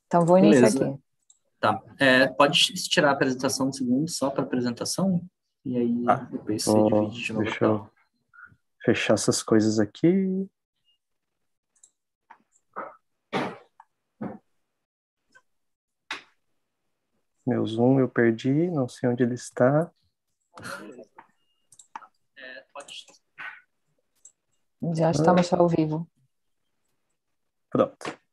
Então, vou iniciar Beleza, aqui. tá. Pode tirar a apresentação um segundo só para apresentação? E aí depois você divide de novo a Deixa eu tela. fechar essas coisas aqui. Meu Zoom eu perdi, não sei onde ele está. Pode. Já estamos ao vivo. Pronto.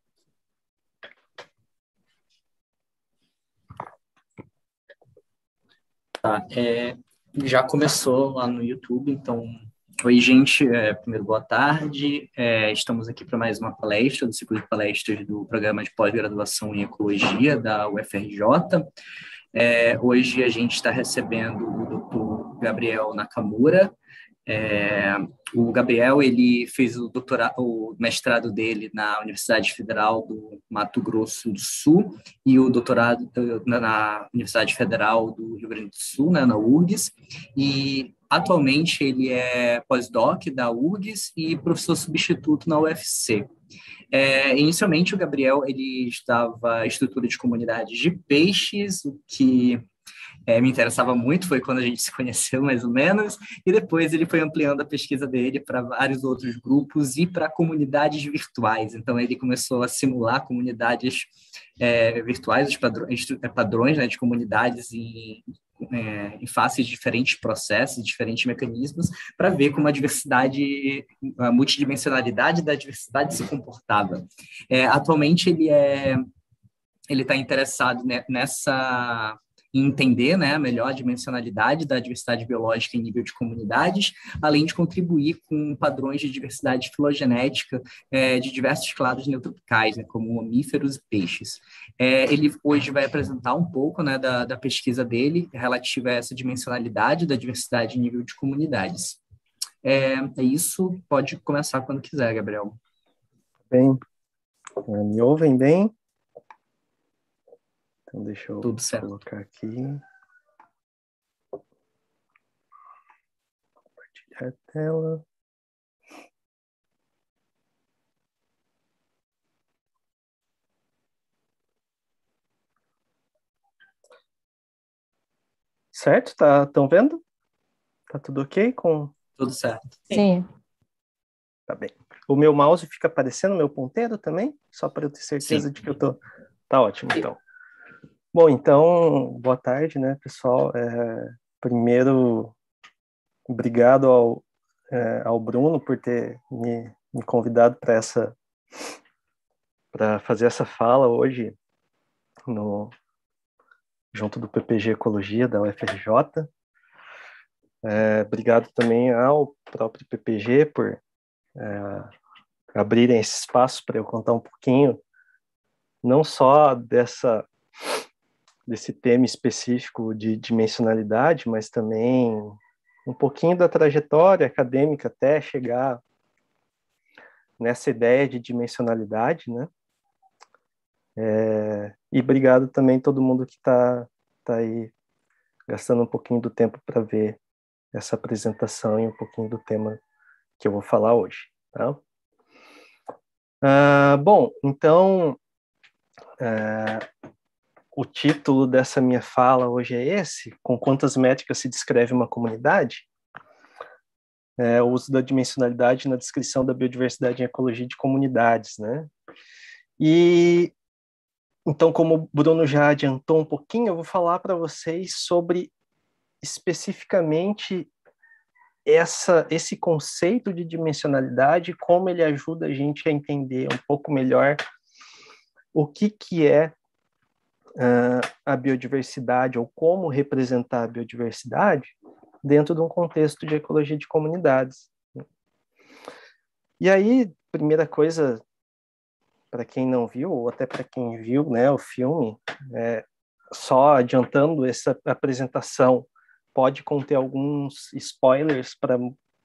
Tá, já começou lá no YouTube, então, oi gente, primeiro boa tarde, estamos aqui para mais uma palestra do ciclo de palestras do programa de pós-graduação em Ecologia da UFRJ. Hoje a gente está recebendo o Dr. Gabriel Nakamura. O Gabriel, ele fez o mestrado dele na Universidade Federal do Mato Grosso do Sul e o doutorado na Universidade Federal do Rio Grande do Sul, né, na URGS, e atualmente ele é pós-doc da URGS e professor substituto na UFC. Inicialmente, o Gabriel ele estava em estrutura de comunidades de peixes, o que me interessava muito, foi quando a gente se conheceu, mais ou menos, e depois ele foi ampliando a pesquisa dele para vários outros grupos e para comunidades virtuais. Então, ele começou a simular comunidades virtuais, os padrões, né, de comunidades em faces de diferentes processos, diferentes mecanismos, para ver como a multidimensionalidade da diversidade se comportava. Atualmente, ele está interessado nessa em entender, né, melhor a dimensionalidade da diversidade biológica em nível de comunidades, além de contribuir com padrões de diversidade filogenética de diversos clados neotropicais, né, como mamíferos e peixes. Ele hoje vai apresentar um pouco, né, da pesquisa dele relativa a essa dimensionalidade da diversidade em nível de comunidades. É isso, pode começar quando quiser, Gabriel. Bem, me ouvem bem? Então, deixa eu colocar aqui. Compartilhar a tela. Certo? Estão vendo? Tá tudo ok com... Tudo certo. Sim. Tá bem. O meu mouse fica aparecendo, meu ponteiro também? Só para eu ter certeza de que eu tô... Tá ótimo, então. Bom, então, boa tarde, né, pessoal? Primeiro, obrigado ao Bruno por ter me convidado para fazer essa fala hoje junto do PPG Ecologia da UFRJ. Obrigado também ao próprio PPG por abrirem esse espaço para eu contar um pouquinho, não só desse tema específico de dimensionalidade, mas também um pouquinho da trajetória acadêmica até chegar nessa ideia de dimensionalidade, né? E obrigado também a todo mundo que tá aí gastando um pouquinho do tempo para ver essa apresentação e um pouquinho do tema que eu vou falar hoje, tá? Bom, então, o título dessa minha fala hoje é esse: com quantas métricas se descreve uma comunidade? O uso da dimensionalidade na descrição da biodiversidade em ecologia de comunidades, né? E então, como o Bruno já adiantou um pouquinho, eu vou falar para vocês sobre especificamente esse conceito de dimensionalidade, como ele ajuda a gente a entender um pouco melhor o que é a biodiversidade, ou como representar a biodiversidade dentro de um contexto de ecologia de comunidades. E aí, primeira coisa, para quem não viu, ou até para quem viu, né, o filme, só adiantando, essa apresentação pode conter alguns spoilers para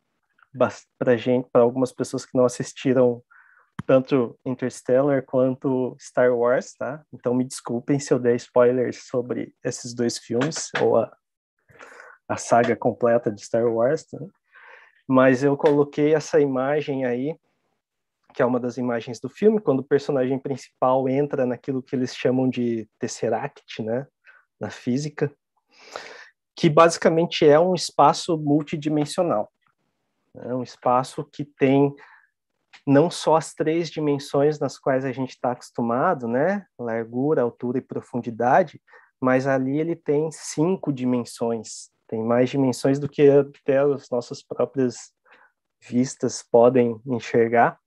algumas pessoas que não assistiram tanto Interstellar quanto Star Wars, tá? Então me desculpem se eu der spoilers sobre esses dois filmes, ou a saga completa de Star Wars, tá? Mas eu coloquei essa imagem aí, que é uma das imagens do filme, quando o personagem principal entra naquilo que eles chamam de Tesseract, né, na física, que basicamente é um espaço multidimensional. É um espaço que tem não só as 3 dimensões nas quais a gente está acostumado, né, largura, altura e profundidade, mas ali ele tem 5 dimensões, tem mais dimensões do que até as nossas próprias vistas podem enxergar.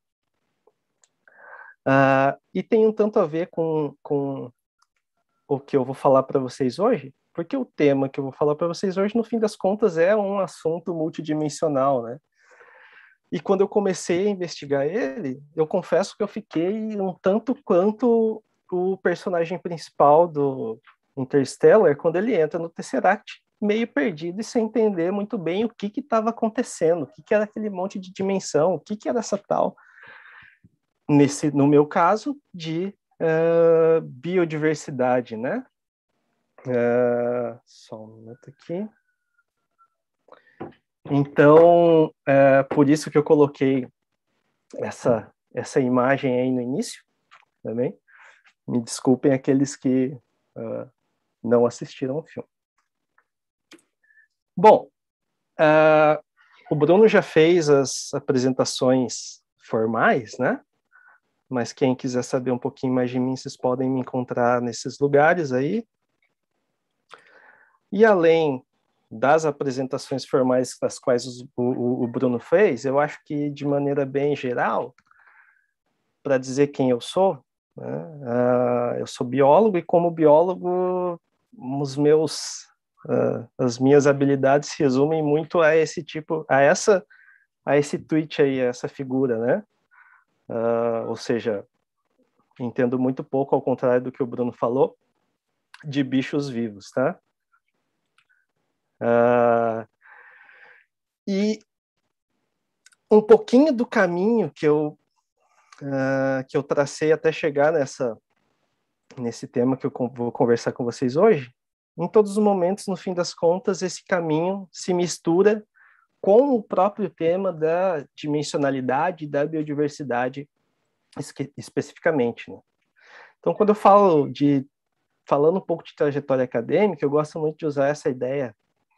E tem um tanto a ver com o que eu vou falar para vocês hoje, porque o tema que eu vou falar para vocês hoje, no fim das contas, é um assunto multidimensional, né? E quando eu comecei a investigar ele, eu confesso que eu fiquei um tanto quanto o personagem principal do Interstellar, quando ele entra no Tesseract, meio perdido e sem entender muito bem o que estava acontecendo, o que era aquele monte de dimensão, o que era essa tal, no meu caso, de biodiversidade, né? Só um minuto aqui. Então, por isso que eu coloquei essa imagem aí no início, também. Me desculpem aqueles que não assistiram o filme. Bom, o Bruno já fez as apresentações formais, né? Mas quem quiser saber um pouquinho mais de mim, vocês podem me encontrar nesses lugares aí. E além das apresentações formais das quais o Bruno fez, eu acho que de maneira bem geral, para dizer quem eu sou, né, eu sou biólogo e como biólogo, as minhas habilidades se resumem muito a esse tipo, a esse tweet aí, a essa figura, né? Ou seja, entendo muito pouco, ao contrário do que o Bruno falou, de bichos vivos, tá? E um pouquinho do caminho que eu tracei até chegar nesse tema que eu vou conversar com vocês hoje, em todos os momentos, no fim das contas, esse caminho se mistura com o próprio tema da dimensionalidade e da biodiversidade especificamente, né? Então, quando eu falando um pouco de trajetória acadêmica, eu gosto muito de usar essa ideia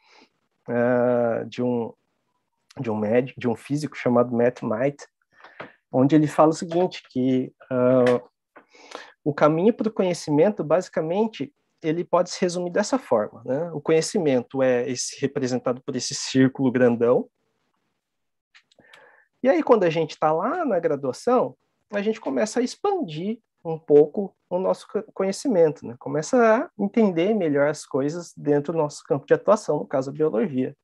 de um físico chamado Matt Knight, onde ele fala o seguinte, que o caminho para o conhecimento, basicamente, ele pode se resumir dessa forma, né? O conhecimento é representado por esse círculo grandão, e aí quando a gente está lá na graduação, a gente começa a expandir um pouco o nosso conhecimento, né? Começa a entender melhor as coisas dentro do nosso campo de atuação, no caso a biologia.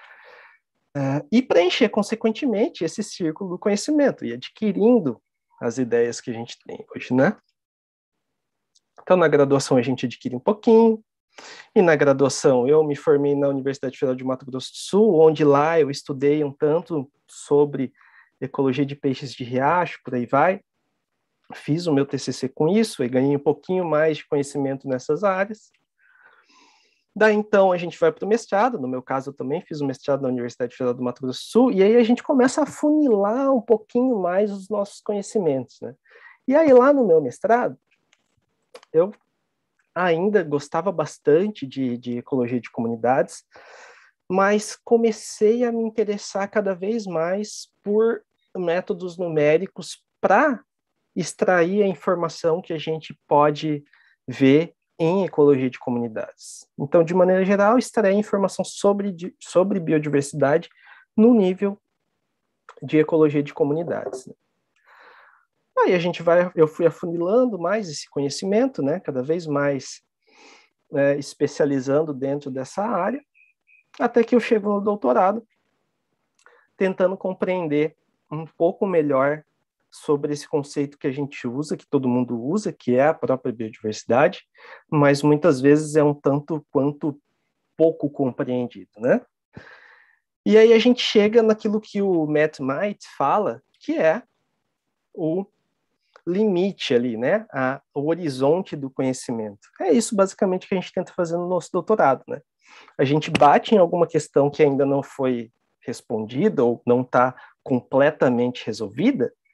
E preencher, consequentemente, esse círculo do conhecimento e adquirindo as ideias que a gente tem hoje, né? Então, na graduação, a gente adquire um pouquinho, e na graduação eu me formei na Universidade Federal de Mato Grosso do Sul, onde lá eu estudei um tanto sobre ecologia de peixes de riacho, por aí vai. Fiz o meu TCC com isso e ganhei um pouquinho mais de conhecimento nessas áreas. Daí, então, a gente vai para o mestrado. No meu caso, eu também fiz o mestrado na Universidade Federal do Mato Grosso do Sul, e aí a gente começa a afunilar um pouquinho mais os nossos conhecimentos, né? E aí, lá no meu mestrado, eu ainda gostava bastante de ecologia de comunidades, mas comecei a me interessar cada vez mais por métodos numéricos para extrair a informação que a gente pode ver em ecologia de comunidades. Então, de maneira geral, extrair informação sobre biodiversidade no nível de ecologia de comunidades. Aí eu fui afunilando mais esse conhecimento, né, cada vez mais especializando dentro dessa área, até que eu chego no doutorado, tentando compreender um pouco melhor sobre esse conceito que a gente usa, que todo mundo usa, que é a própria biodiversidade, mas muitas vezes é um tanto quanto pouco compreendido, né? E aí a gente chega naquilo que o Matt Knight fala, que é o limite ali, né? O horizonte do conhecimento. É isso basicamente que a gente tenta fazer no nosso doutorado, né? A gente bate em alguma questão que ainda não foi respondida ou não está completamente resolvida,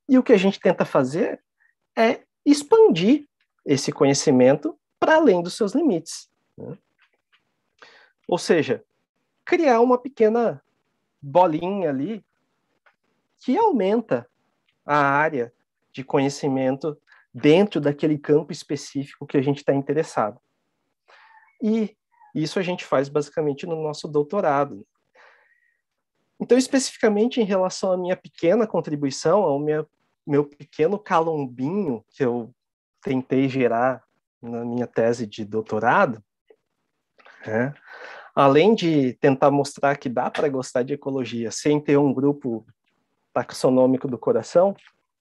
E o que a gente tenta fazer é expandir esse conhecimento para além dos seus limites, né? Ou seja, criar uma pequena bolinha ali que aumenta a área de conhecimento dentro daquele campo específico que a gente está interessado. E isso a gente faz basicamente no nosso doutorado. Então, especificamente em relação à minha pequena contribuição, ao meu pequeno calombinho que eu tentei gerar na minha tese de doutorado, né? Além de tentar mostrar que dá para gostar de ecologia sem ter um grupo taxonômico do coração,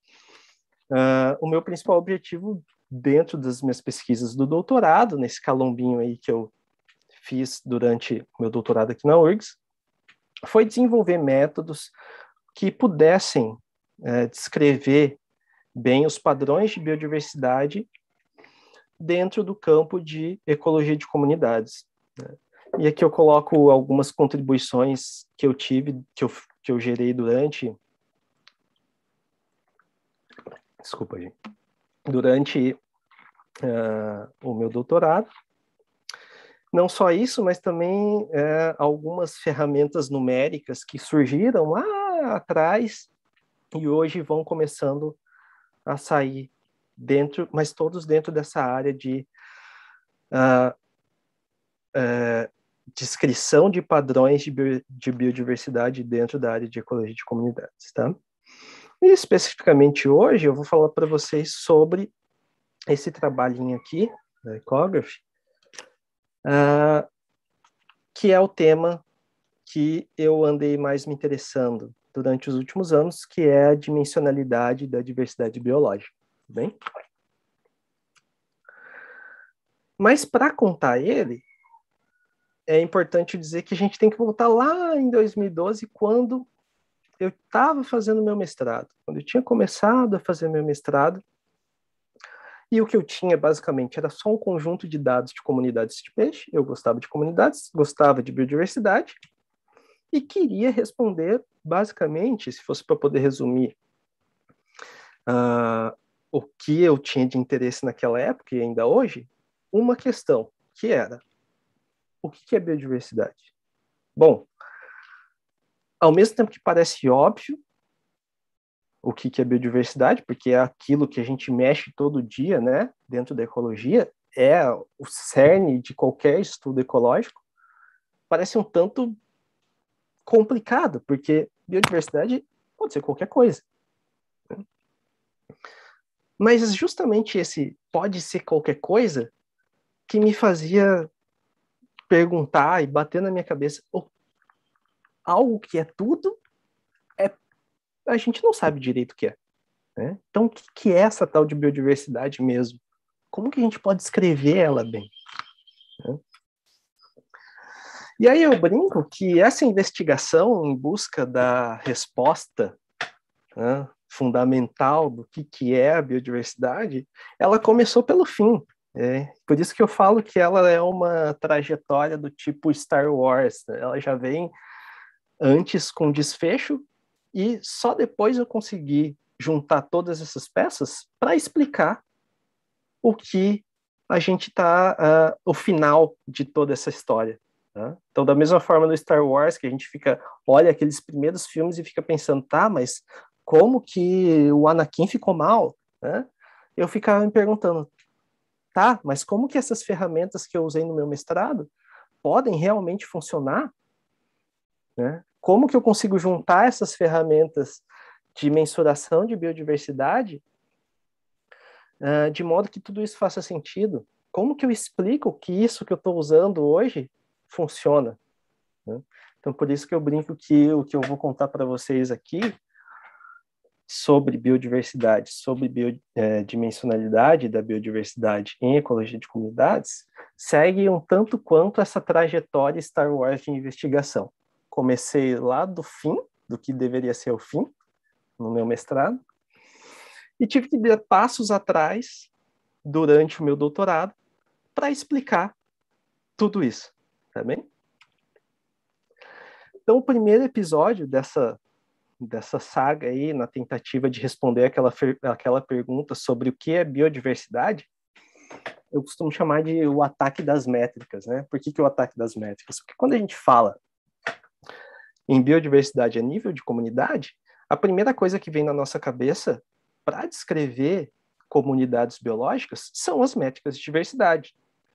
o meu principal objetivo dentro das minhas pesquisas do doutorado, nesse calombinho aí que eu fiz durante meu doutorado aqui na URGS, foi desenvolver métodos que pudessem descrever bem os padrões de biodiversidade dentro do campo de ecologia de comunidades, né? E aqui eu coloco algumas contribuições que eu tive, que eu gerei durante o meu doutorado. Não só isso, mas também algumas ferramentas numéricas que surgiram lá atrás e hoje vão começando a sair dentro, mas todos dentro dessa área de descrição de padrões de biodiversidade dentro da área de ecologia de comunidades, tá? E especificamente hoje eu vou falar para vocês sobre esse trabalhinho aqui, da Ecography, que é o tema que eu andei mais me interessando durante os últimos anos, que é a dimensionalidade da diversidade biológica, bem? Mas para contar ele, é importante dizer que a gente tem que voltar lá em 2012, quando eu estava fazendo meu mestrado, quando eu tinha começado a fazer meu mestrado, e o que eu tinha, basicamente, era só um conjunto de dados de comunidades de peixe. Eu gostava de comunidades, gostava de biodiversidade, e queria responder, basicamente, se fosse para poder resumir o que eu tinha de interesse naquela época e ainda hoje, uma questão, que era: o que é biodiversidade? Bom, ao mesmo tempo que parece óbvio o que é biodiversidade, porque é aquilo que a gente mexe todo dia, né, dentro da ecologia, é o cerne de qualquer estudo ecológico, parece um tanto complicado, porque biodiversidade pode ser qualquer coisa, né? Mas justamente esse pode ser qualquer coisa que me fazia perguntar e bater na minha cabeça: algo que é tudo, a gente não sabe direito o que é, né? Então, o que é essa tal de biodiversidade mesmo? Como que a gente pode escrever ela bem, né? E aí eu brinco que essa investigação em busca da resposta, né, fundamental do que é a biodiversidade, ela começou pelo fim. Por isso que eu falo que ela é uma trajetória do tipo Star Wars, né? Ela já vem antes com desfecho e só depois eu consegui juntar todas essas peças para explicar o que a gente está, o final de toda essa história, tá? Então, da mesma forma no Star Wars, que a gente olha aqueles primeiros filmes e fica pensando, tá, mas como que o Anakin ficou mal, né? Eu ficava me perguntando, tá, mas como que essas ferramentas que eu usei no meu mestrado podem realmente funcionar, né? Como que eu consigo juntar essas ferramentas de mensuração de biodiversidade de modo que tudo isso faça sentido? Como que eu explico que isso que eu estou usando hoje funciona, né? Então, por isso que eu brinco que o que eu vou contar para vocês aqui sobre biodiversidade, sobre dimensionalidade da biodiversidade em ecologia de comunidades, segue um tanto quanto essa trajetória Star Wars de investigação. Comecei lá do fim, do que deveria ser o fim, no meu mestrado, e tive que dar passos atrás durante o meu doutorado para explicar tudo isso, tá bem? Então, o primeiro episódio dessa dessa saga aí, na tentativa de responder aquela pergunta sobre o que é biodiversidade, eu costumo chamar de o ataque das métricas, né? Por que o ataque das métricas? Porque quando a gente fala em biodiversidade a nível de comunidade, a primeira coisa que vem na nossa cabeça para descrever comunidades biológicas são as métricas de diversidade.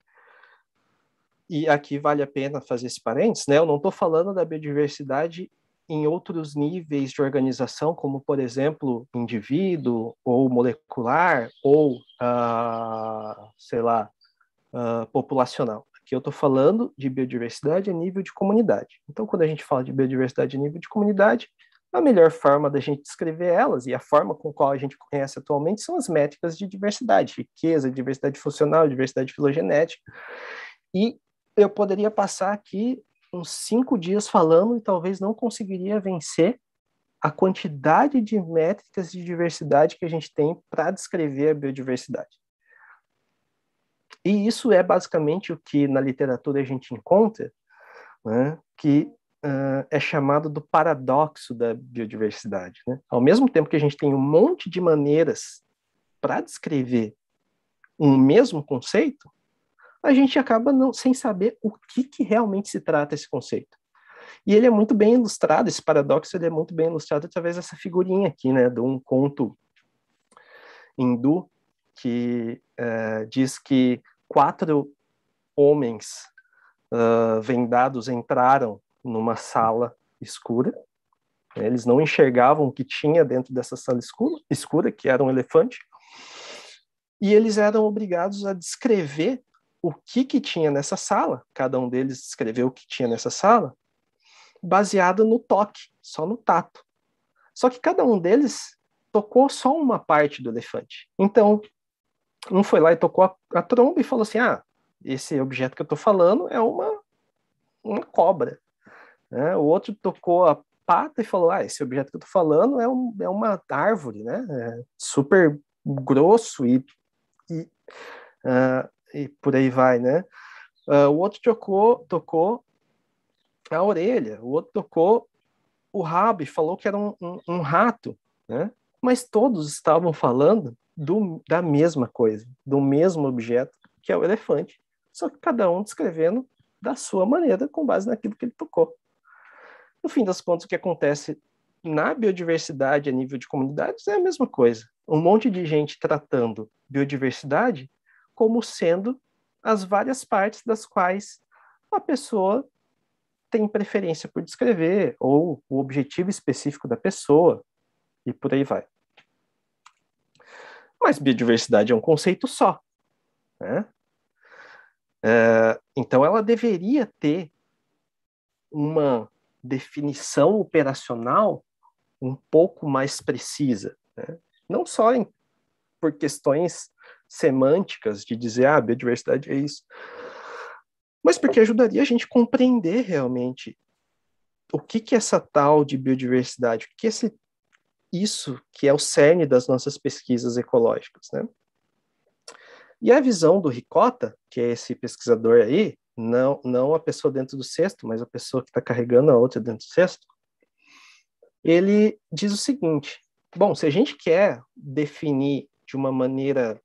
E aqui vale a pena fazer esse parênteses, né? Eu não estou falando da biodiversidade em outros níveis de organização, como, por exemplo, indivíduo, ou molecular, ou, populacional. Aqui eu estou falando de biodiversidade a nível de comunidade. Então, quando a gente fala de biodiversidade a nível de comunidade, a melhor forma da gente descrever elas, e a forma com qual a gente conhece atualmente, são as métricas de diversidade, riqueza, diversidade funcional, diversidade filogenética. E eu poderia passar aqui uns 5 dias falando e talvez não conseguiria vencer a quantidade de métricas de diversidade que a gente tem para descrever a biodiversidade. E isso é basicamente o que na literatura a gente encontra, né, que é chamado do paradoxo da biodiversidade, né? Ao mesmo tempo que a gente tem um monte de maneiras para descrever um mesmo conceito, a gente acaba sem saber o que realmente se trata esse conceito. E ele é muito bem ilustrado, esse paradoxo ele é muito bem ilustrado através dessa figurinha aqui, né, de um conto hindu que diz que 4 homens vendados entraram numa sala escura. Eles não enxergavam o que tinha dentro dessa sala escura, que era um elefante, e eles eram obrigados a descrever o que tinha nessa sala. Cada um deles descreveu o que tinha nessa sala, baseado no toque, só no tato. Só que cada um deles tocou só uma parte do elefante. Então, um foi lá e tocou a tromba e falou assim, esse objeto que eu estou falando é uma cobra. O outro tocou a pata e falou, esse objeto que eu estou falando é uma árvore, né? Super grosso e por aí vai, né? O outro tocou a orelha, o outro tocou o rabo e falou que era um rato, né? Mas todos estavam falando da mesma coisa, do mesmo objeto, que é o elefante, só que cada um descrevendo da sua maneira, com base naquilo que ele tocou. No fim das contas, o que acontece na biodiversidade a nível de comunidades é a mesma coisa. Um monte de gente tratando biodiversidade como sendo as várias partes das quais a pessoa tem preferência por descrever, ou o objetivo específico da pessoa, e por aí vai. Mas biodiversidade é um conceito só, né? Então ela deveria ter uma definição operacional um pouco mais precisa, né? Não só por questões semânticas de dizer, biodiversidade é isso, mas porque ajudaria a gente a compreender realmente o que é essa tal de biodiversidade, o que é isso que é o cerne das nossas pesquisas ecológicas, né? E a visão do Ricota, que é esse pesquisador aí, não a pessoa dentro do cesto, mas a pessoa que está carregando a outra dentro do cesto, ele diz o seguinte, bom, se a gente quer definir de uma maneira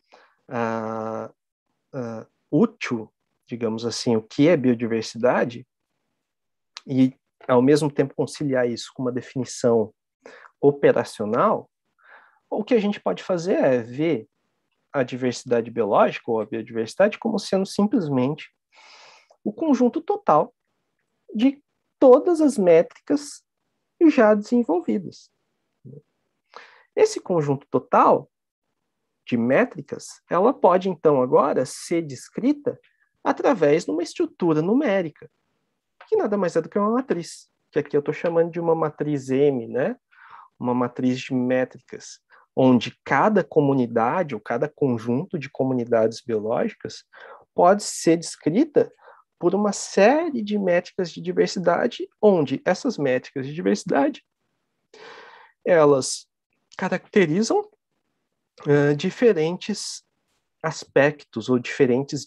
útil, digamos assim, o que é biodiversidade, e ao mesmo tempo conciliar isso com uma definição operacional, o que a gente pode fazer é ver a diversidade biológica ou a biodiversidade como sendo simplesmente o conjunto total de todas as métricas já desenvolvidas. Esse conjunto total de métricas, ela pode então agora ser descrita através de uma estrutura numérica, que nada mais é do que uma matriz, que aqui eu estou chamando de uma matriz M, né? Uma matriz de métricas, onde cada comunidade ou cada conjunto de comunidades biológicas pode ser descrita por uma série de métricas de diversidade, onde essas métricas de diversidade elas caracterizam diferentes aspectos ou diferentes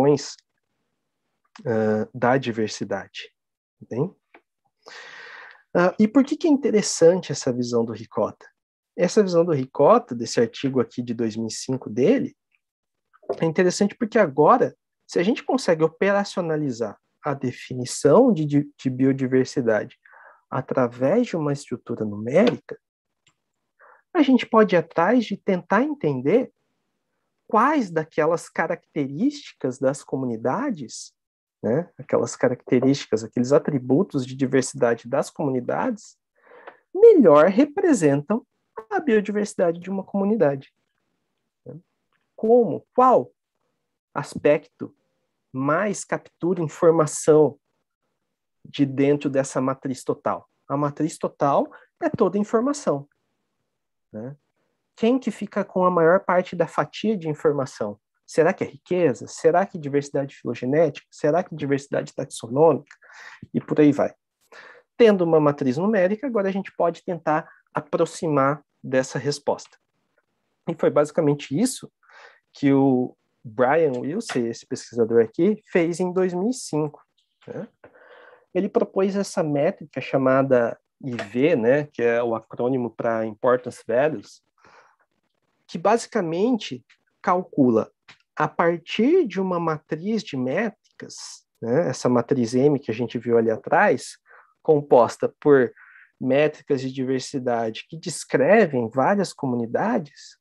dimensões da diversidade. Bem? E por que é interessante essa visão do Ricota? Essa visão do Ricota, desse artigo aqui de 2005 dele, é interessante porque agora, se a gente consegue operacionalizar a definição de biodiversidade através de uma estrutura numérica, a gente pode ir atrás de tentar entender quais daquelas características das comunidades, né, aquelas características, aqueles atributos de diversidade das comunidades, melhor representam a biodiversidade de uma comunidade. Como? Qual aspecto mais captura informação de dentro dessa matriz total? A matriz total é toda informação, né? Quem que fica com a maior parte da fatia de informação? Será que é riqueza? Será que diversidade filogenética? Será que diversidade taxonômica? E por aí vai. Tendo uma matriz numérica, agora a gente pode tentar aproximar dessa resposta. E foi basicamente isso que o Brian Wilson, esse pesquisador aqui, fez em 2005. Né? Ele propôs essa métrica chamada IV, né, que é o acrônimo para Importance Values, que basicamente calcula, a partir de uma matriz de métricas, né, essa matriz M que a gente viu ali atrás, composta por métricas de diversidade que descrevem várias comunidades,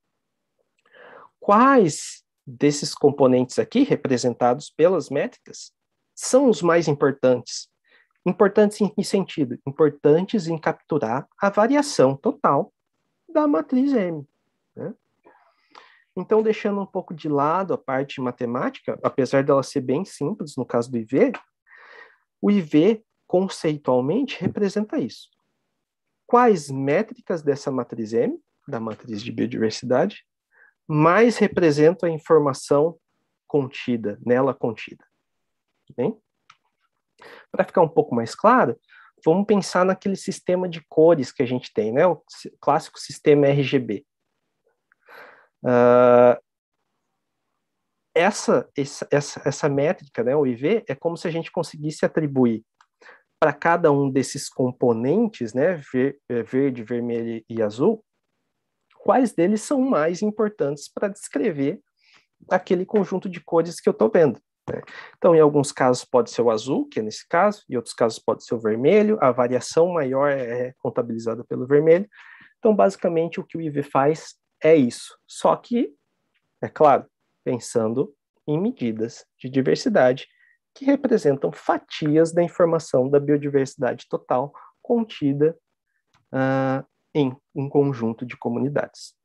quais desses componentes aqui, representados pelas métricas, são os mais importantes? Importantes em que sentido? Importantes em capturar a variação total da matriz M. Né? Então, deixando um pouco de lado a parte matemática, apesar dela ser bem simples no caso do IV, o IV, conceitualmente, representa isso. Quais métricas dessa matriz M, da matriz de biodiversidade, mais representam a informação contida, nela contida? Bem? Para ficar um pouco mais claro, vamos pensar naquele sistema de cores que a gente tem, né? O clássico sistema RGB. Essa métrica, né, o IV, é como se a gente conseguisse atribuir para cada um desses componentes, né, verde, vermelho e azul, quais deles são mais importantes para descrever aquele conjunto de cores que eu estou vendo. Né? Então, em alguns casos pode ser o azul, que é nesse caso, em outros casos pode ser o vermelho, a variação maior é contabilizada pelo vermelho. Então, basicamente, o que o IV faz é isso. Só que, é claro, pensando em medidas de diversidade que representam fatias da informação da biodiversidade total contida em um conjunto de comunidades.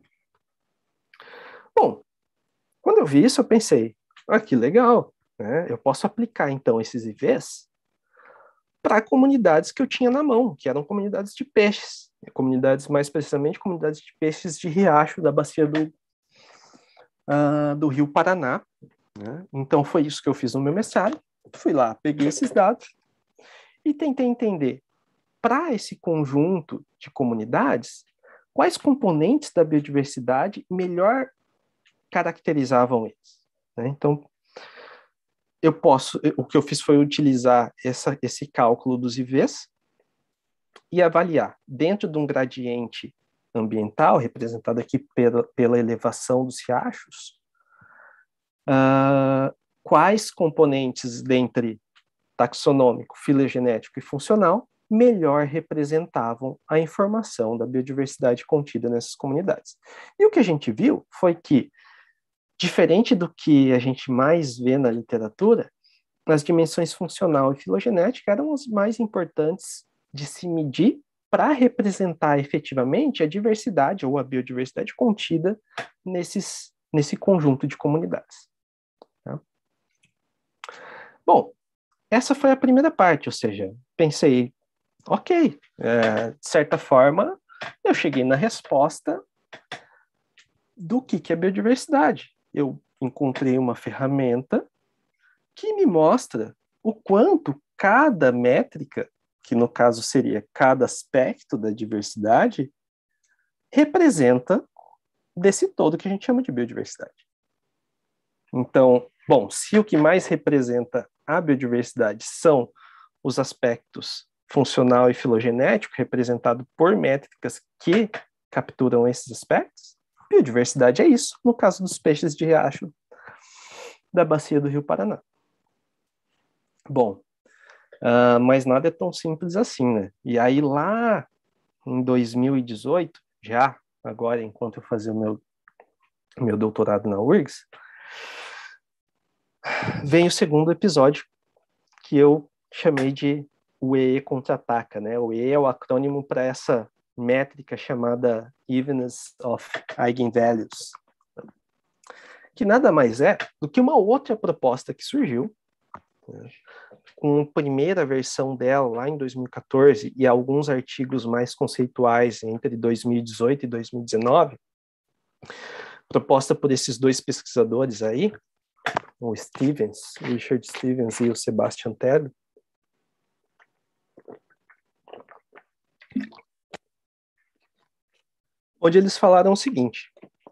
Bom, quando eu vi isso, eu pensei, que legal, né? Eu posso aplicar, então, esses IVs para comunidades que eu tinha na mão, que eram comunidades de peixes, comunidades, mais precisamente, comunidades de peixes de riacho da bacia do Rio Paraná. Né? Então, foi isso que eu fiz no meu mestrado. Fui lá, peguei esses dados e tentei entender, para esse conjunto de comunidades, quais componentes da biodiversidade melhor caracterizavam eles. Né? Então, o que eu fiz foi utilizar esse cálculo dos IVs e avaliar, dentro de um gradiente ambiental, representado aqui pela elevação dos riachos, quais componentes dentre taxonômico, filogenético e funcional melhor representavam a informação da biodiversidade contida nessas comunidades. E o que a gente viu foi que, diferente do que a gente mais vê na literatura, as dimensões funcional e filogenética eram as mais importantes de se medir para representar efetivamente a diversidade ou a biodiversidade contida nesse conjunto de comunidades. Tá? Bom, essa foi a primeira parte, ou seja, pensei, ok, de certa forma, eu cheguei na resposta do que é biodiversidade. Eu encontrei uma ferramenta que me mostra o quanto cada métrica, que no caso seria cada aspecto da diversidade, representa desse todo que a gente chama de biodiversidade. Então, bom, se o que mais representa a biodiversidade são os aspectos funcional e filogenético, representado por métricas que capturam esses aspectos. Biodiversidade é isso, no caso dos peixes de riacho da bacia do Rio Paraná. Bom, mas nada é tão simples assim, né? E aí lá em 2018, já agora enquanto eu fazia o meu doutorado na URGS, vem o segundo episódio que eu chamei de o EE contra-ataca, né? O EE é o acrônimo para essa métrica chamada Evenness of Eigenvalues, que nada mais é do que uma outra proposta que surgiu, né, com a primeira versão dela lá em 2014 e alguns artigos mais conceituais entre 2018 e 2019, proposta por esses dois pesquisadores aí, o Richard Stevens e o Sebastian Tello, onde eles falaram o seguinte: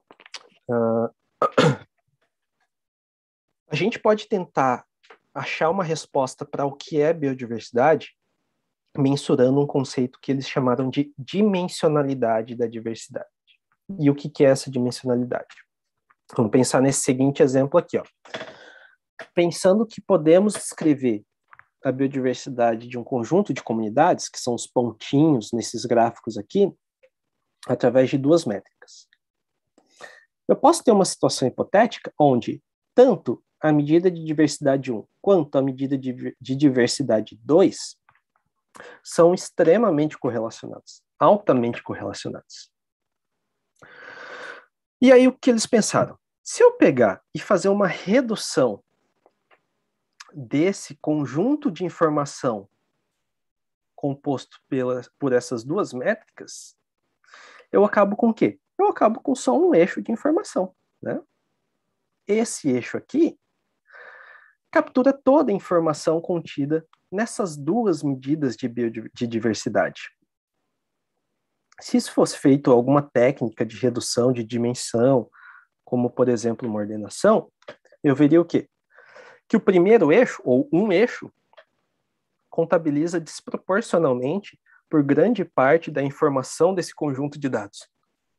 a gente pode tentar achar uma resposta para o que é biodiversidade mensurando um conceito que eles chamaram de dimensionalidade da diversidade. E o que é essa dimensionalidade? Vamos pensar nesse seguinte exemplo aqui, ó. Pensando que podemos descrever a biodiversidade de um conjunto de comunidades, que são os pontinhos nesses gráficos aqui, através de duas métricas. Eu posso ter uma situação hipotética onde tanto a medida de diversidade 1 quanto a medida de diversidade 2 são extremamente correlacionados, altamente correlacionados. E aí o que eles pensaram? Se eu pegar e fazer uma redução desse conjunto de informação composto por essas duas métricas, eu acabo com o quê? Eu acabo com só um eixo de informação, né? Esse eixo aqui captura toda a informação contida nessas duas medidas de diversidade. Se isso fosse feito alguma técnica de redução de dimensão, como, por exemplo, uma ordenação, eu veria o quê? Que o primeiro eixo, ou um eixo, contabiliza desproporcionalmente por grande parte da informação desse conjunto de dados.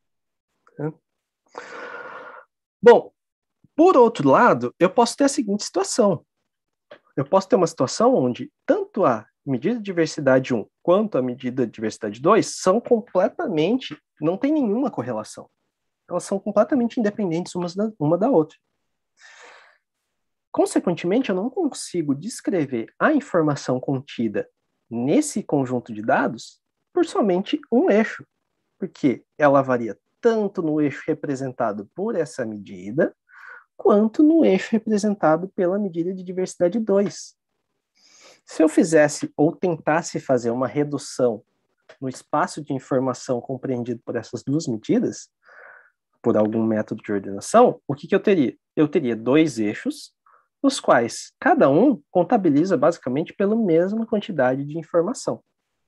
Bom, por outro lado, eu posso ter a seguinte situação. Eu posso ter uma situação onde tanto a medida de diversidade 1 quanto a medida de diversidade 2 são completamente, não tem nenhuma correlação. Elas são completamente independentes uma da outra. Consequentemente, eu não consigo descrever a informação contida nesse conjunto de dados por somente um eixo, porque ela varia tanto no eixo representado por essa medida, quanto no eixo representado pela medida de diversidade 2. Se eu fizesse ou tentasse fazer uma redução no espaço de informação compreendido por essas duas medidas, por algum método de ordenação, o que eu teria? Eu teria dois eixos, os quais cada um contabiliza basicamente pela mesma quantidade de informação.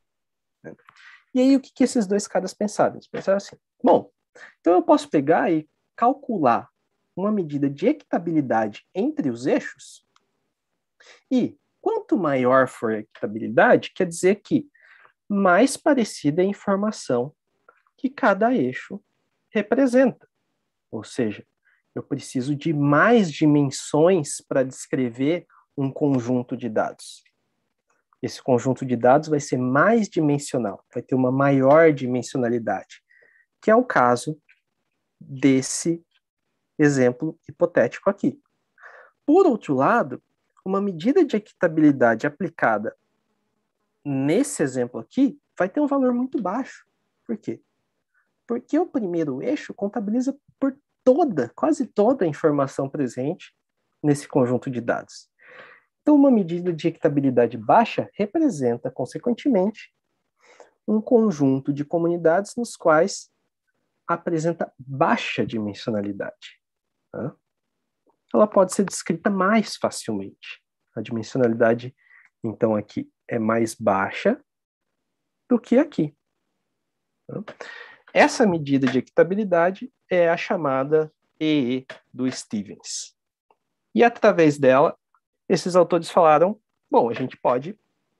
E aí o que esses dois caras pensaram? Eles pensaram assim, bom, então eu posso pegar e calcular uma medida de equitabilidade entre os eixos, e quanto maior for a equitabilidade, quer dizer que mais parecida é a informação que cada eixo representa. Ou seja, eu preciso de mais dimensões para descrever um conjunto de dados. Esse conjunto de dados vai ser mais dimensional, vai ter uma maior dimensionalidade, que é o caso desse exemplo hipotético aqui. Por outro lado, uma medida de equitabilidade aplicada nesse exemplo aqui vai ter um valor muito baixo. Por quê? Porque o primeiro eixo contabiliza por quase toda a informação presente nesse conjunto de dados. Então, uma medida de equitabilidade baixa representa, consequentemente, um conjunto de comunidades nos quais apresenta baixa dimensionalidade. Tá? Ela pode ser descrita mais facilmente. A dimensionalidade, então, aqui é mais baixa do que aqui. Tá? Essa medida de equitabilidade é a chamada EE do Stevens. E através dela, esses autores falaram, bom, a gente pode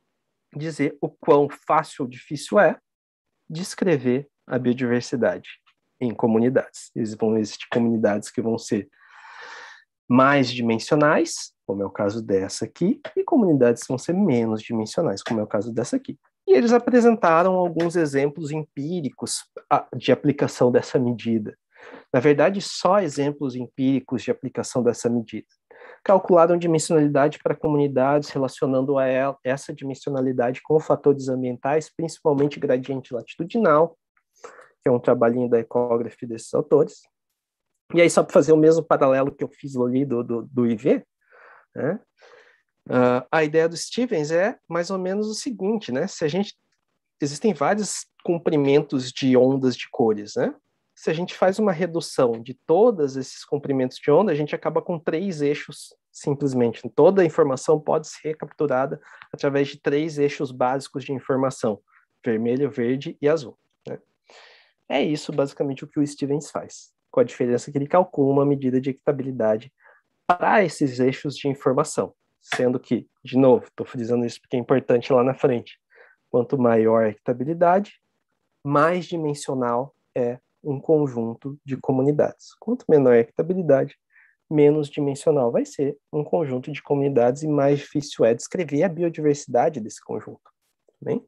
dizer o quão fácil ou difícil é descrever a biodiversidade em comunidades. Vão existir comunidades que vão ser mais dimensionais, como é o caso dessa aqui, e comunidades que vão ser menos dimensionais, como é o caso dessa aqui. E eles apresentaram alguns exemplos empíricos de aplicação dessa medida. Na verdade, só exemplos empíricos de aplicação dessa medida. Calcularam dimensionalidade para comunidades, relacionando essa dimensionalidade com fatores ambientais, principalmente gradiente latitudinal, que é um trabalhinho da Ecography desses autores. E aí, só para fazer o mesmo paralelo que eu fiz ali do IV, né? A ideia do Stevens é mais ou menos o seguinte, né? Existem vários comprimentos de ondas de cores, né? Se a gente faz uma redução de todos esses comprimentos de onda, a gente acaba com 3 eixos, simplesmente. Toda a informação pode ser capturada através de 3 eixos básicos de informação: vermelho, verde e azul, né? É isso, basicamente, o que o Stevens faz, com a diferença que ele calcula uma medida de equitabilidade para esses eixos de informação, sendo que, de novo, estou frisando isso porque é importante lá na frente, quanto maior a equitabilidade, mais dimensional é um conjunto de comunidades. Quanto menor a equitabilidade, menos dimensional vai ser um conjunto de comunidades e mais difícil é descrever a biodiversidade desse conjunto. Bem?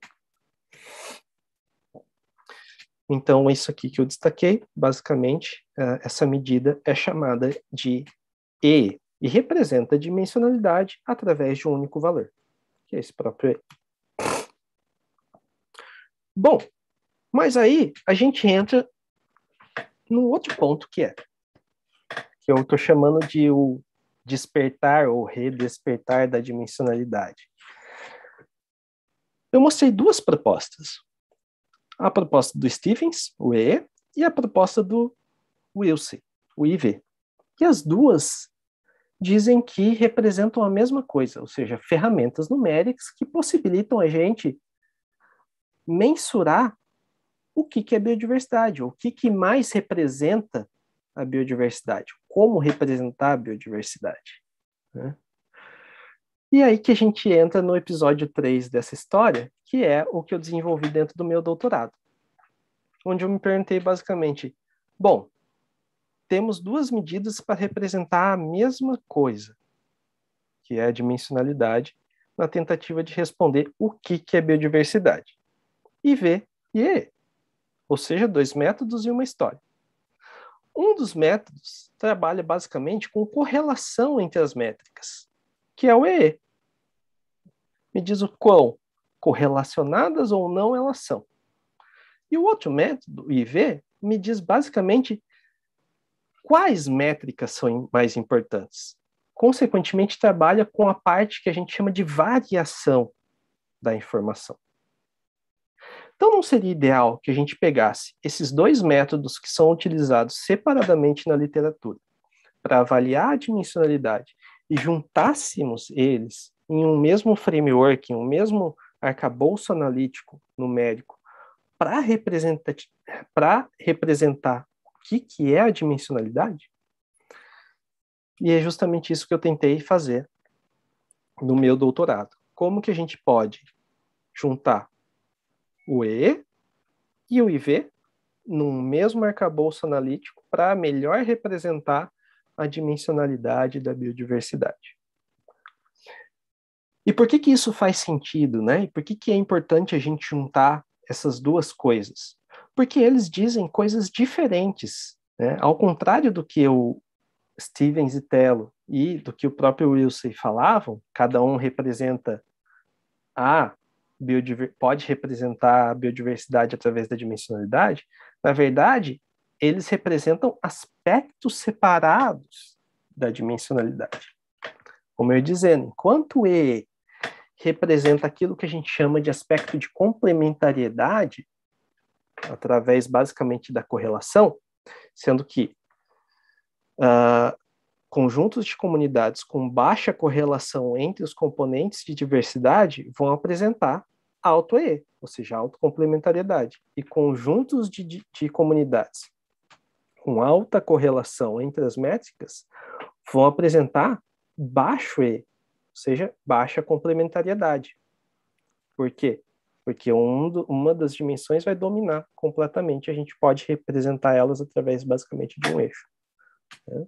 Então, isso aqui que eu destaquei, basicamente, essa medida é chamada de E e representa a dimensionalidade através de um único valor, que é esse próprio E. Bom, mas aí a gente entra num outro ponto que eu estou chamando de o despertar ou redespertar da dimensionalidade. Eu mostrei 2 propostas. A proposta do Stevens, o E, e a proposta do Wilson, o IV. E as duas dizem que representam a mesma coisa, ou seja, ferramentas numéricas que possibilitam a gente mensurar o que é biodiversidade, o que mais representa a biodiversidade, como representar a biodiversidade, né? E aí que a gente entra no episódio 3 dessa história, que é o que eu desenvolvi dentro do meu doutorado, onde eu me perguntei basicamente, bom, temos 2 medidas para representar a mesma coisa, que é a dimensionalidade, na tentativa de responder o que é biodiversidade. IV e E, ou seja, 2 métodos e uma história. Um dos métodos trabalha basicamente com correlação entre as métricas, que é o EE. Me diz o quão correlacionadas ou não elas são. E o outro método, o IV, me diz basicamente quais métricas são mais importantes. Consequentemente, trabalha com a parte que a gente chama de variação da informação. Então, não seria ideal que a gente pegasse esses 2 métodos que são utilizados separadamente na literatura para avaliar a dimensionalidade e juntássemos eles em um mesmo framework, em um mesmo arcabouço analítico numérico para representar o que é a dimensionalidade? E é justamente isso que eu tentei fazer no meu doutorado. Como que a gente pode juntar o E e o IV num mesmo arcabouço analítico para melhor representar a dimensionalidade da biodiversidade? E por que isso faz sentido, né? E por que é importante a gente juntar essas 2 coisas? Porque eles dizem coisas diferentes, né? Ao contrário do que o Stevens e Tello e do que o próprio Wilson falavam, cada um representa pode representar a biodiversidade através da dimensionalidade. Na verdade, eles representam aspectos separados da dimensionalidade. Como eu ia dizendo, enquanto E representa aquilo que a gente chama de aspecto de complementariedade, através basicamente da correlação, sendo que conjuntos de comunidades com baixa correlação entre os componentes de diversidade vão apresentar auto-E, ou seja, autocomplementariedade. E conjuntos de comunidades com alta correlação entre as métricas vão apresentar baixo E, ou seja, baixa complementariedade. Por quê? Porque uma das dimensões vai dominar completamente, a gente pode representar elas através, basicamente, de um eixo. Né?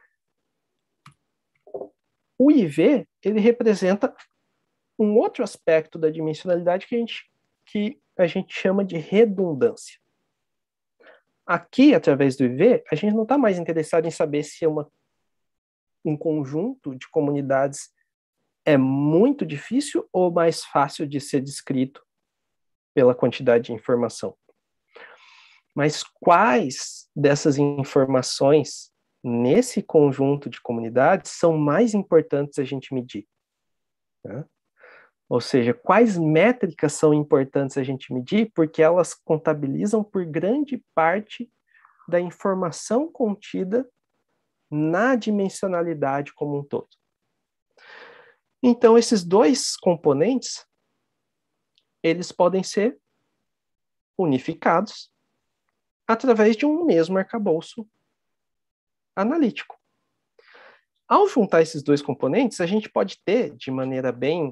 O IV, ele representa um outro aspecto da dimensionalidade que a gente chama de redundância. Aqui, através do IV, a gente não está mais interessado em saber se um conjunto de comunidades é muito difícil ou mais fácil de ser descrito pela quantidade de informação. Mas quais dessas informações nesse conjunto de comunidades são mais importantes a gente medir? Né? Ou seja, quais métricas são importantes a gente medir, porque elas contabilizam por grande parte da informação contida na dimensionalidade como um todo. Então, esses dois componentes, eles podem ser unificados através de um mesmo arcabouço analítico. Ao juntar esses dois componentes, a gente pode ter, de maneira bem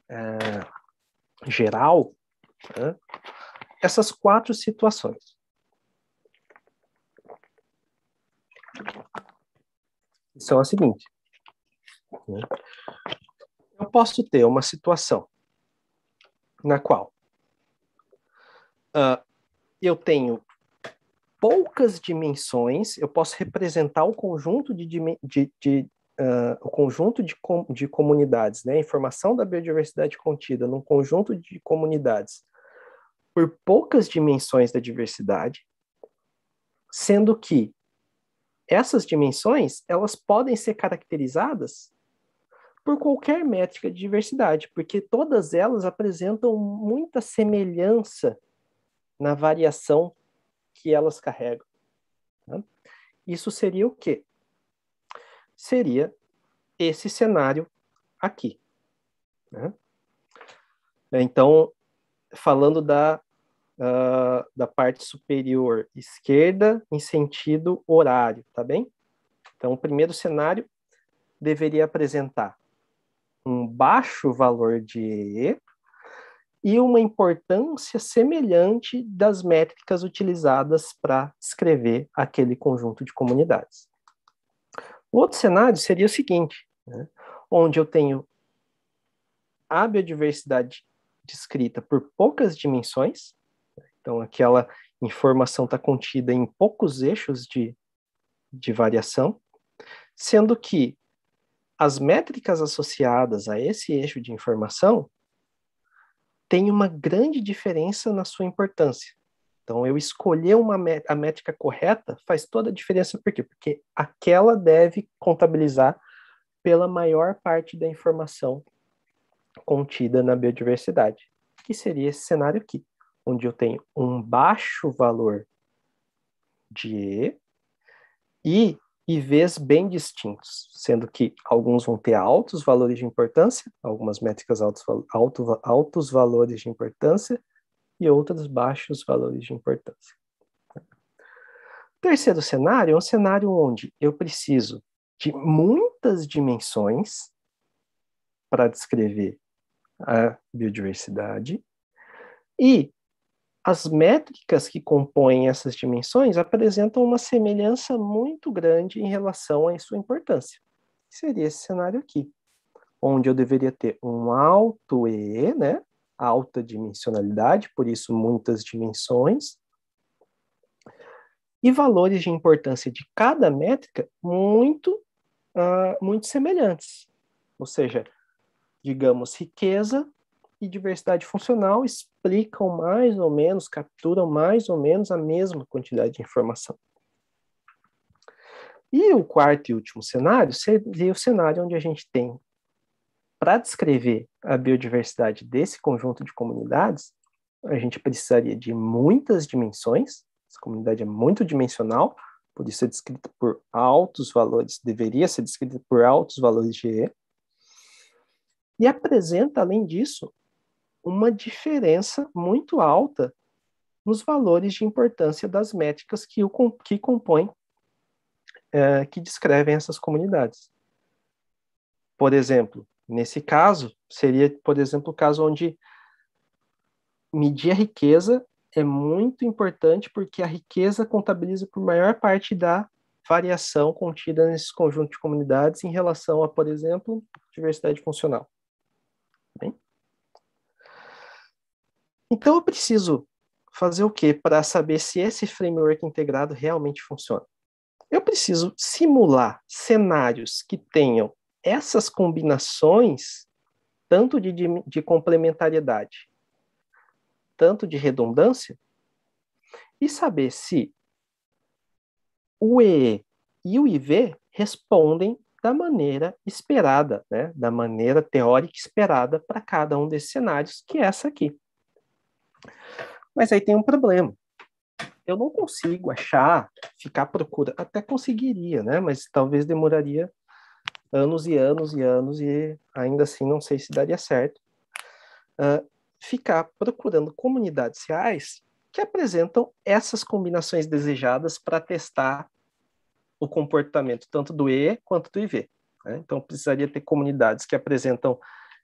geral, né, essas 4 situações. São as seguintes. Né? Eu posso ter uma situação na qual eu tenho poucas dimensões, eu posso representar o conjunto o conjunto de comunidades, né? A informação da biodiversidade contida num conjunto de comunidades por poucas dimensões da diversidade, sendo que essas dimensões, elas podem ser caracterizadas por qualquer métrica de diversidade, porque todas elas apresentam muita semelhança na variação que elas carregam. Tá? Isso seria o quê? Seria esse cenário aqui. Né? Então, falando da parte superior esquerda em sentido horário, tá bem? Então, o primeiro cenário deveria apresentar um baixo valor de E e uma importância semelhante das métricas utilizadas para descrever aquele conjunto de comunidades. O outro cenário seria o seguinte, né, onde eu tenho a biodiversidade descrita por poucas dimensões, então aquela informação está contida em poucos eixos de variação, sendo que as métricas associadas a esse eixo de informação têm uma grande diferença na sua importância. Então, eu escolher a métrica correta faz toda a diferença. Por quê? Porque aquela deve contabilizar pela maior parte da informação contida na biodiversidade, que seria esse cenário aqui, onde eu tenho um baixo valor de E IVs bem distintos, sendo que alguns vão ter altos valores de importância, algumas métricas altos valores de importância e outras baixos valores de importância. O terceiro cenário é um cenário onde eu preciso de muitas dimensões para descrever a biodiversidade e as métricas que compõem essas dimensões apresentam uma semelhança muito grande em relação à sua importância. Seria esse cenário aqui, onde eu deveria ter um alto E, né? Alta dimensionalidade, por isso muitas dimensões, e valores de importância de cada métrica muito semelhantes. Ou seja, digamos, riqueza e diversidade funcional explicam mais ou menos, capturam mais ou menos a mesma quantidade de informação. E o quarto e último cenário seria o cenário onde a gente tem, para descrever a biodiversidade desse conjunto de comunidades, a gente precisaria de muitas dimensões, essa comunidade é muito dimensional, por isso é descrita por altos valores, deveria ser descrita por altos valores de E, e apresenta, além disso, uma diferença muito alta nos valores de importância das métricas que compõem, que descrevem essas comunidades. Por exemplo, nesse caso, seria, por exemplo, o caso onde medir a riqueza é muito importante porque a riqueza contabiliza por maior parte da variação contida nesse conjunto de comunidades em relação a, por exemplo, diversidade funcional. Bem? Então, eu preciso fazer o quê para saber se esse framework integrado realmente funciona? Eu preciso simular cenários que tenham essas combinações, tanto de complementariedade, tanto de redundância, e saber se o EE e o IV respondem da maneira esperada, né? Da maneira teórica esperada para cada um desses cenários, que é essa aqui. Mas aí tem um problema. Eu não consigo achar, ficar procurando, até conseguiria, né? Mas talvez demoraria anos e anos e anos, e ainda assim não sei se daria certo. Ficar procurando comunidades reais que apresentam essas combinações desejadas para testar o comportamento tanto do E quanto do IV. Né? Então, precisaria ter comunidades que apresentam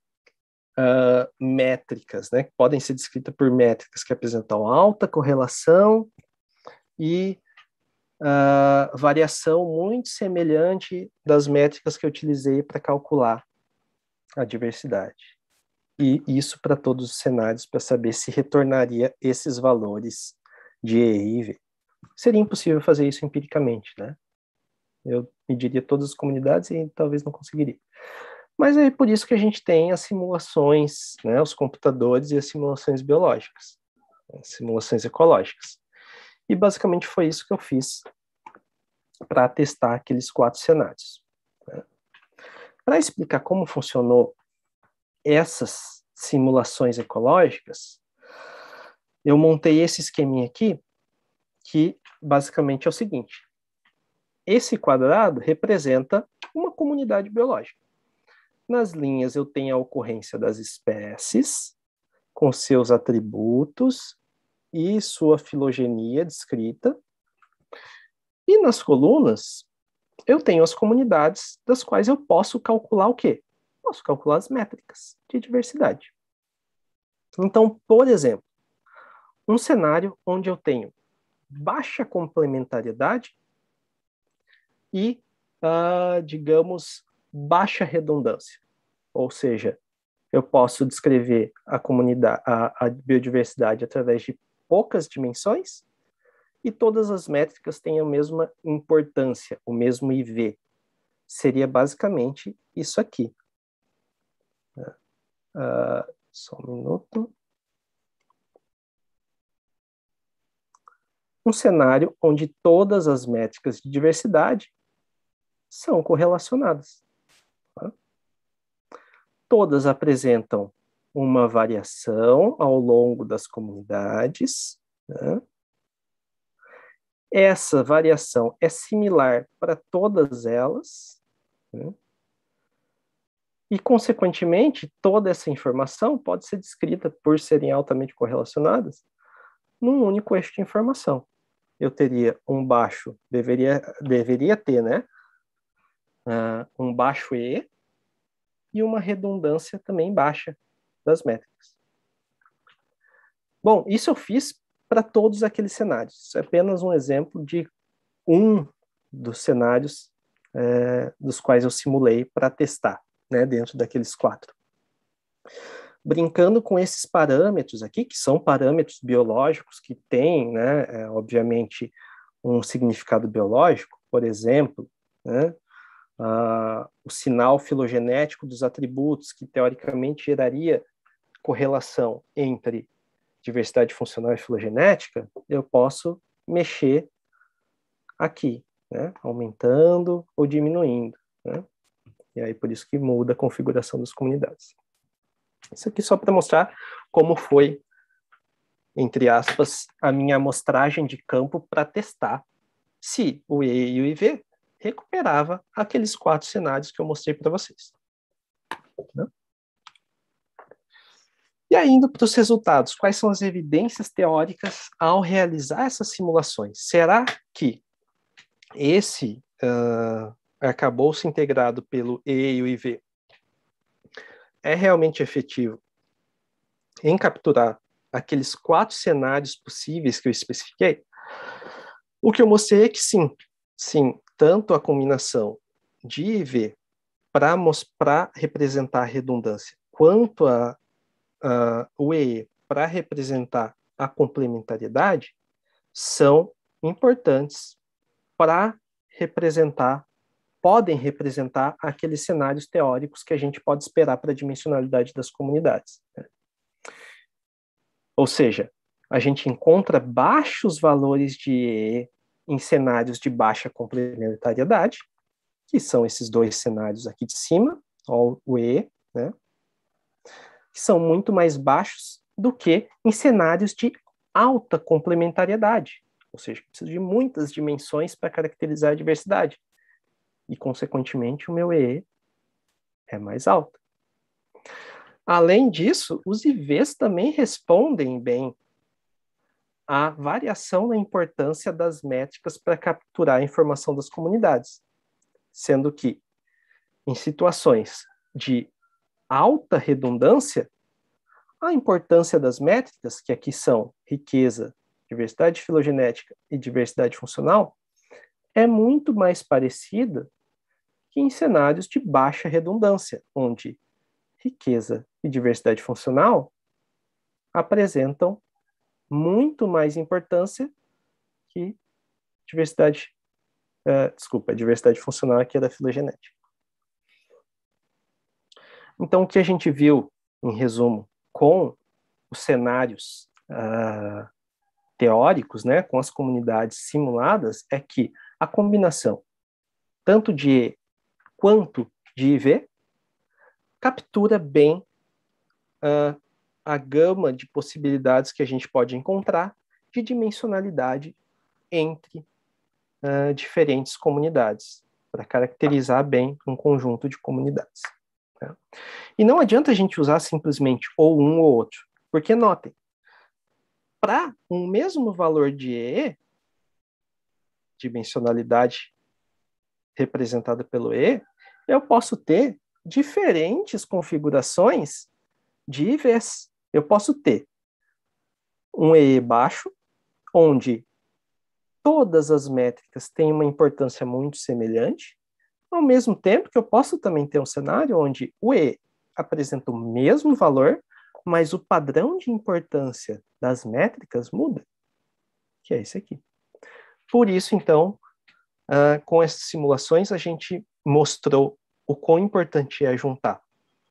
métricas, né? Que podem ser descritas por métricas que apresentam alta correlação e variação muito semelhante das métricas que eu utilizei para calcular a diversidade. E isso para todos os cenários, para saber se retornaria esses valores de E e IV. Seria impossível fazer isso empiricamente, né? Eu mediria todas as comunidades e talvez não conseguiria. Mas é por isso que a gente tem as simulações, né, os computadores e as simulações biológicas, as simulações ecológicas. E basicamente foi isso que eu fiz para testar aqueles 4 cenários. Né? Para explicar como funcionou essas simulações ecológicas, eu montei esse esqueminha aqui, que basicamente é o seguinte. Esse quadrado representa uma comunidade biológica. Nas linhas eu tenho a ocorrência das espécies, com seus atributos e sua filogenia descrita. E nas colunas eu tenho as comunidades das quais eu posso calcular o quê? Posso calcular as métricas de diversidade. Então, por exemplo, um cenário onde eu tenho baixa complementariedade e, digamos, baixa redundância. Ou seja, eu posso descrever a comunidade, a biodiversidade através de poucas dimensões e todas as métricas têm a mesma importância, o mesmo IV. Seria basicamente isso aqui. Só um minuto. Um cenário onde todas as métricas de diversidade são correlacionadas. Tá? Todas apresentam uma variação ao longo das comunidades. Né? Essa variação é similar para todas elas. Né? E, consequentemente, toda essa informação pode ser descrita por serem altamente correlacionadas num único eixo de informação. Eu teria um baixo, deveria ter, né? Um baixo E e uma redundância também baixa das métricas. Bom, isso eu fiz para todos aqueles cenários. Isso é apenas um exemplo de um dos cenários dos quais eu simulei para testar, né, dentro daqueles 4. Brincando com esses parâmetros aqui, que são parâmetros biológicos que têm, né, obviamente, um significado biológico, por exemplo, né, o sinal filogenético dos atributos, que teoricamente geraria correlação entre diversidade funcional e filogenética, eu posso mexer aqui, né, aumentando ou diminuindo. Né? E aí por isso que muda a configuração das comunidades. Isso aqui só para mostrar como foi, entre aspas, a minha amostragem de campo para testar se o E e o IV recuperava aqueles 4 cenários que eu mostrei para vocês. Né? E aí, indo para os resultados, quais são as evidências teóricas ao realizar essas simulações? Será que esse arcabouço integrado pelo E e o IV é realmente efetivo em capturar aqueles 4 cenários possíveis que eu especifiquei, o que eu mostrei é que sim, tanto a combinação de I e V para representar a redundância, quanto o EE para representar a complementariedade, são importantes para podem representar aqueles cenários teóricos que a gente pode esperar para a dimensionalidade das comunidades, né? Ou seja, a gente encontra baixos valores de EE em cenários de baixa complementariedade, que são esses 2 cenários aqui de cima, ó, o EE, né? Que são muito mais baixos do que em cenários de alta complementariedade, ou seja, preciso de muitas dimensões para caracterizar a diversidade. E, consequentemente, o meu EE é mais alto. Além disso, os IVs também respondem bem à variação na importância das métricas para capturar a informação das comunidades, sendo que, em situações de alta redundância, a importância das métricas, que aqui são riqueza, diversidade filogenética e diversidade funcional, é muito mais parecida que em cenários de baixa redundância, onde riqueza e diversidade funcional apresentam muito mais importância que a diversidade funcional aqui é da filogenética. Então, o que a gente viu, em resumo, com os cenários teóricos, né, com as comunidades simuladas, é que a combinação tanto de E quanto de IV captura bem a gama de possibilidades que a gente pode encontrar de dimensionalidade entre diferentes comunidades, para caracterizar bem um conjunto de comunidades, né? E não adianta a gente usar simplesmente ou um ou outro, porque notem, para um mesmo valor de E, dimensionalidade representada pelo E, eu posso ter diferentes configurações de IVs. Eu posso ter um EE baixo, onde todas as métricas têm uma importância muito semelhante, ao mesmo tempo que eu posso também ter um cenário onde o E apresenta o mesmo valor, mas o padrão de importância das métricas muda, que é esse aqui. Por isso, então, com essas simulações, a gente mostrou o quão importante é juntar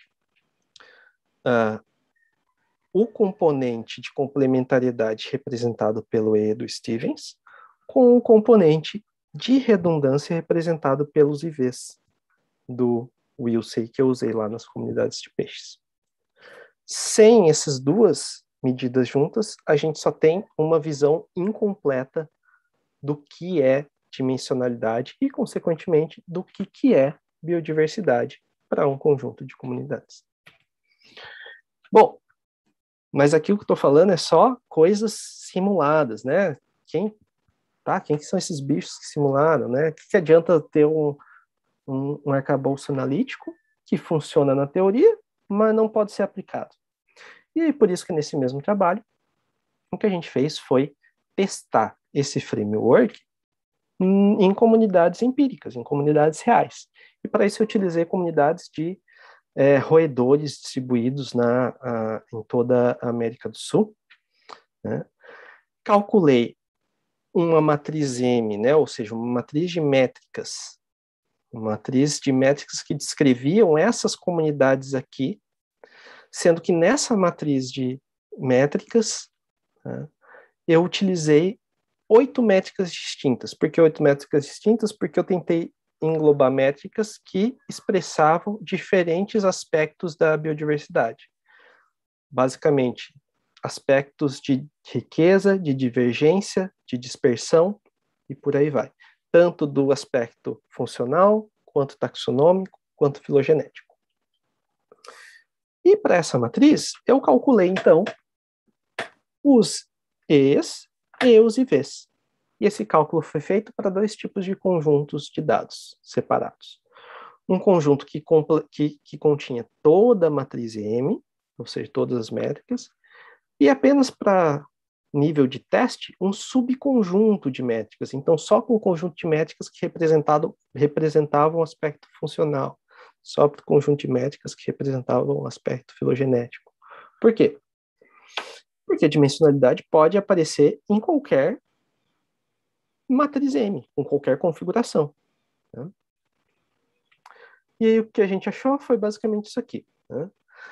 o componente de complementariedade representado pelo E do Stevens com o componente de redundância representado pelos IVs do Wilsey, que eu usei lá nas comunidades de peixes. Sem essas duas medidas juntas, a gente só tem uma visão incompleta do que é dimensionalidade e, consequentemente, do que é biodiversidade para um conjunto de comunidades. Bom, mas aqui o que eu estou falando é só coisas simuladas, né? Quem que são esses bichos que simularam, né? O que adianta ter um arcabouço analítico que funciona na teoria, mas não pode ser aplicado? E por isso que nesse mesmo trabalho, o que a gente fez foi testar esse framework em comunidades empíricas, em comunidades reais. E para isso eu utilizei comunidades de roedores distribuídos em toda a América do Sul, né? Calculei uma matriz M, né? Ou seja, uma matriz de métricas que descreviam essas comunidades aqui, sendo que nessa matriz de métricas, né, eu utilizei 8 métricas distintas. Por que 8 métricas distintas? Porque eu tentei englobar métricas que expressavam diferentes aspectos da biodiversidade. Basicamente, aspectos de riqueza, de divergência, de dispersão e por aí vai. Tanto do aspecto funcional, quanto taxonômico, quanto filogenético. E para essa matriz, eu calculei, então, os E's e os IVs. E esse cálculo foi feito para 2 tipos de conjuntos de dados separados. Um conjunto que continha toda a matriz M, ou seja, todas as métricas, E apenas para nível de teste, um subconjunto de métricas. Então, só com o conjunto de métricas que representavam o aspecto funcional, só para o conjunto de métricas que representavam o aspecto filogenético. Por quê? Porque a dimensionalidade pode aparecer em qualquer matriz M, com qualquer configuração. Né? E aí o que a gente achou foi basicamente isso aqui. Né?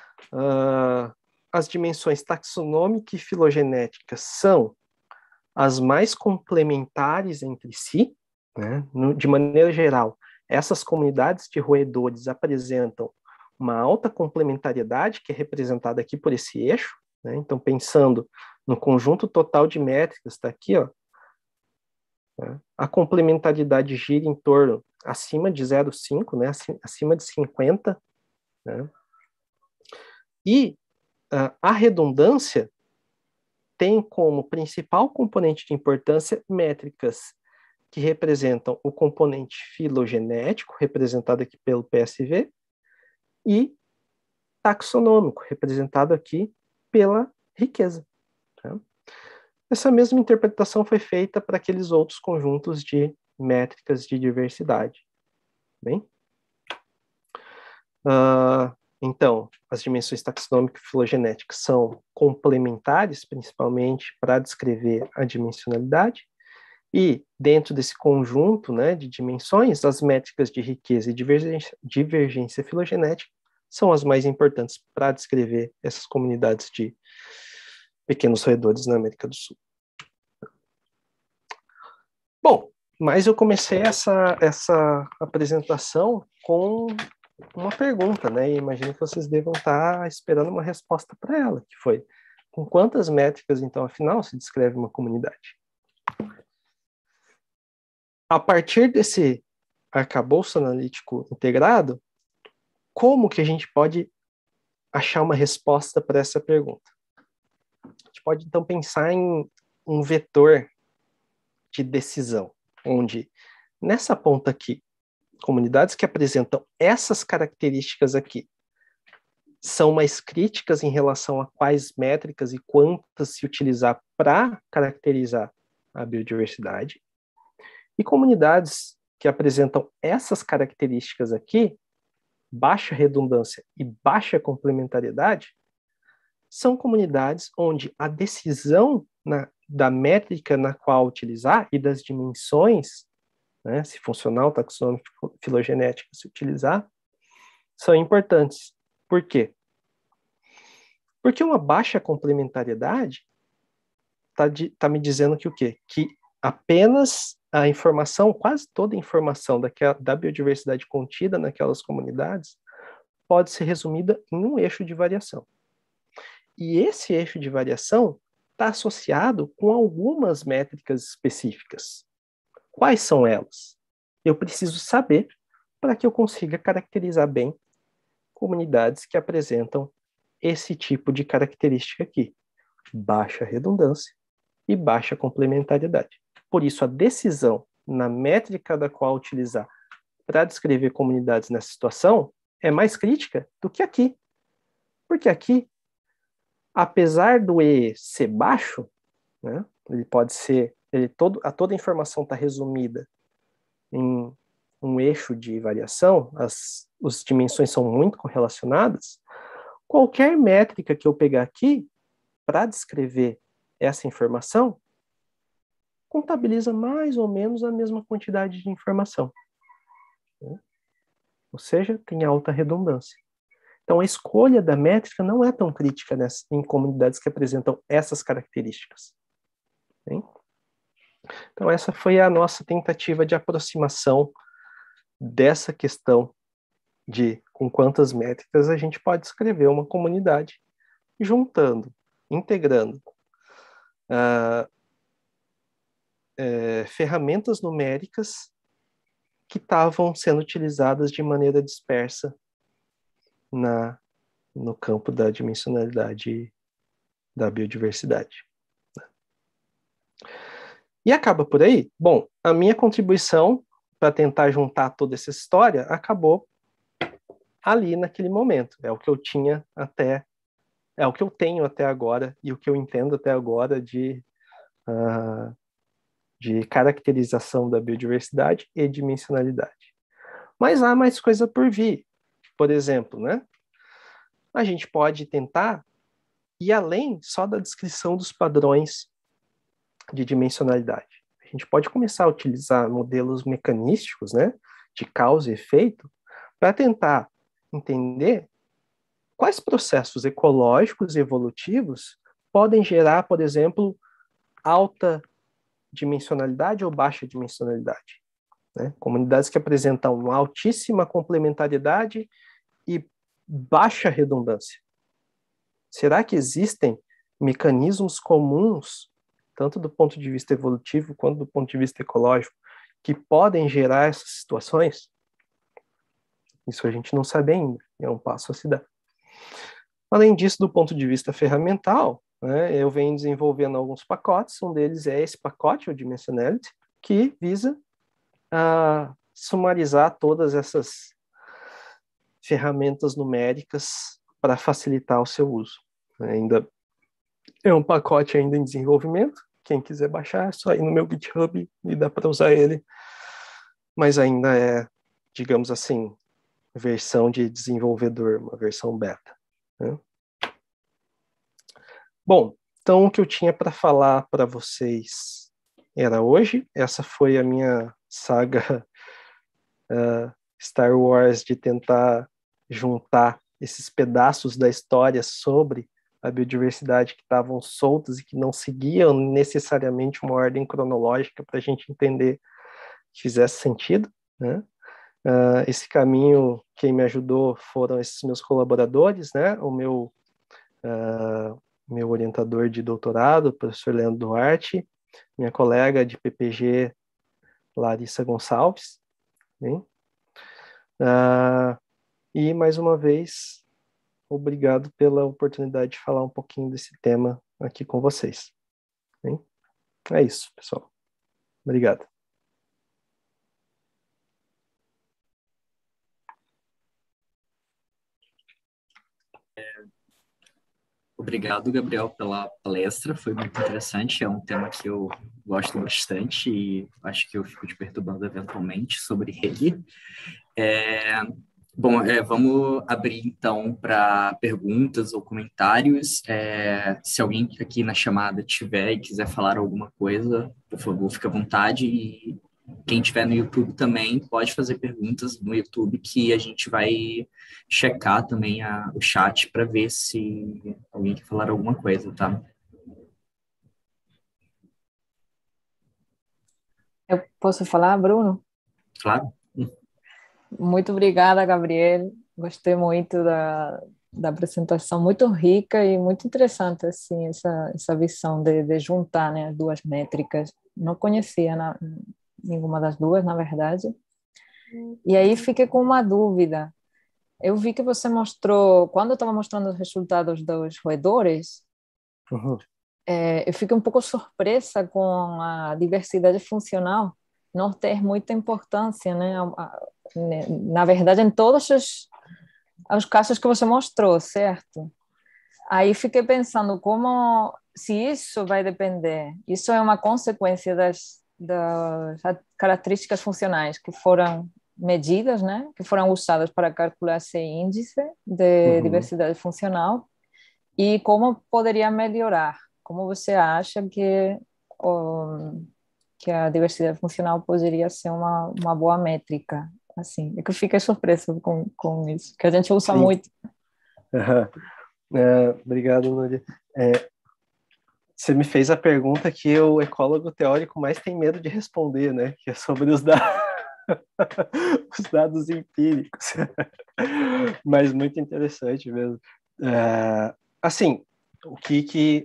As dimensões taxonômica e filogenética são as mais complementares entre si, né? De maneira geral, essas comunidades de roedores apresentam uma alta complementariedade, que é representada aqui por esse eixo, né? Então, pensando no conjunto total de métricas, está aqui, ó, né? A complementaridade gira em torno acima de 0,5, né? Acima de 50, né? E a redundância tem como principal componente de importância métricas que representam o componente filogenético, representado aqui pelo PSV, e taxonômico, representado aqui pela riqueza. Tá? Essa mesma interpretação foi feita para aqueles outros conjuntos de métricas de diversidade. Bem? Então, as dimensões taxonômica e filogenética são complementares, principalmente para descrever a dimensionalidade, e dentro desse conjunto, né, de dimensões, as métricas de riqueza e divergência filogenética são as mais importantes para descrever essas comunidades de pequenos roedores na América do Sul. Bom, mas eu comecei essa apresentação com uma pergunta, né? E imagino que vocês devam estar esperando uma resposta para ela, que foi: com quantas métricas, então, afinal, se descreve uma comunidade? A partir desse arcabouço analítico integrado, como que a gente pode achar uma resposta para essa pergunta? A gente pode, então, pensar em um vetor de decisão, onde, nessa ponta aqui, comunidades que apresentam essas características aqui são mais críticas em relação a quais métricas e quantas se utilizar para caracterizar a biodiversidade, e comunidades que apresentam essas características aqui, baixa redundância e baixa complementariedade, são comunidades onde a decisão da métrica na qual utilizar e das dimensões, né, se funcional, taxonômica, filogenética se utilizar, são importantes. Por quê? Porque uma baixa complementariedade está me dizendo que o quê? Que apenas a informação, quase toda a informação da biodiversidade contida naquelas comunidades pode ser resumida em um eixo de variação. E esse eixo de variação está associado com algumas métricas específicas. Quais são elas? Eu preciso saber para que eu consiga caracterizar bem comunidades que apresentam esse tipo de característica aqui: baixa redundância e baixa complementariedade. Por isso, a decisão na métrica da qual utilizar para descrever comunidades nessa situação é mais crítica do que aqui. Porque aqui, apesar do E ser baixo, né, ele pode ser, toda a informação está resumida em um eixo de variação, as dimensões são muito correlacionadas, qualquer métrica que eu pegar aqui para descrever essa informação contabiliza mais ou menos a mesma quantidade de informação. Né? Ou seja, tem alta redundância. Então, a escolha da métrica não é tão crítica em comunidades que apresentam essas características. Bem? Então, essa foi a nossa tentativa de aproximação dessa questão de com quantas métricas a gente pode descrever uma comunidade, juntando, integrando ferramentas numéricas que estavam sendo utilizadas de maneira dispersa no campo da dimensionalidade da biodiversidade. E acaba por aí? Bom, a minha contribuição para tentar juntar toda essa história acabou ali naquele momento. É o que eu tinha até É o que eu tenho até agora e o que eu entendo até agora de caracterização da biodiversidade e dimensionalidade. Mas há mais coisa por vir. Por exemplo, né? A gente pode tentar ir além só da descrição dos padrões de dimensionalidade. A gente pode começar a utilizar modelos mecanísticos, né, de causa e efeito, para tentar entender quais processos ecológicos e evolutivos podem gerar, por exemplo, alta dimensionalidade ou baixa dimensionalidade. Né? Comunidades que apresentam uma altíssima complementariedade e baixa redundância. Será que existem mecanismos comuns, tanto do ponto de vista evolutivo quanto do ponto de vista ecológico, que podem gerar essas situações? Isso a gente não sabe ainda, é um passo a se dar. Além disso, do ponto de vista ferramental, né, eu venho desenvolvendo alguns pacotes, um deles é esse pacote, o Dimensionality, que visa sumarizar todas essas ferramentas numéricas para facilitar o seu uso. Ainda é um pacote ainda em desenvolvimento, quem quiser baixar é só ir no meu GitHub e dá para usar ele, mas ainda é, digamos assim, versão de desenvolvedor, uma versão beta. Né? Bom, então o que eu tinha para falar para vocês era hoje. Essa foi a minha saga Star Wars de tentar juntar esses pedaços da história sobre a biodiversidade que estavam soltos e que não seguiam necessariamente uma ordem cronológica para a gente entender que fizesse sentido, né? Esse caminho, quem me ajudou foram esses meus colaboradores, né? O meu orientador de doutorado, o professor Leandro Duarte, minha colega de PPG, Larissa Gonçalves, né? E, mais uma vez, obrigado pela oportunidade de falar um pouquinho desse tema aqui com vocês. Né? É isso, pessoal. Obrigado. Obrigado, Gabriel, pela palestra, foi muito interessante, é um tema que eu gosto bastante e acho que eu fico te perturbando eventualmente sobre ele. Bom, vamos abrir então para perguntas ou comentários. Se alguém aqui na chamada tiver e quiser falar alguma coisa, por favor, fique à vontade. E quem estiver no YouTube também pode fazer perguntas no YouTube, que a gente vai checar também o chat para ver se alguém quer falar alguma coisa, tá? Eu posso falar, Bruno? Claro. Muito obrigada, Gabriel. Gostei muito da apresentação, muito rica e muito interessante, assim, essa visão de juntar, né, as duas métricas. Não conhecia nenhuma das duas, na verdade. E aí fiquei com uma dúvida. Eu vi que você mostrou, quando eu estava mostrando os resultados dos roedores, eu fiquei um pouco surpresa com a diversidade funcional não ter muita importância, né? Na verdade, em todos os casos que você mostrou, certo? Aí fiquei pensando como, se isso vai depender, isso é uma consequência das características funcionais que foram medidas, né? Que foram usadas para calcular esse índice de diversidade funcional, e como poderia melhorar? Como você acha que a diversidade funcional poderia ser uma boa métrica? Assim, é que eu fiquei surpresa com isso, que a gente usa Sim. muito. Obrigado, Núria. Você me fez a pergunta que o ecólogo teórico mais tem medo de responder, né? Que é sobre os dados empíricos. Mas muito interessante mesmo. Assim, o que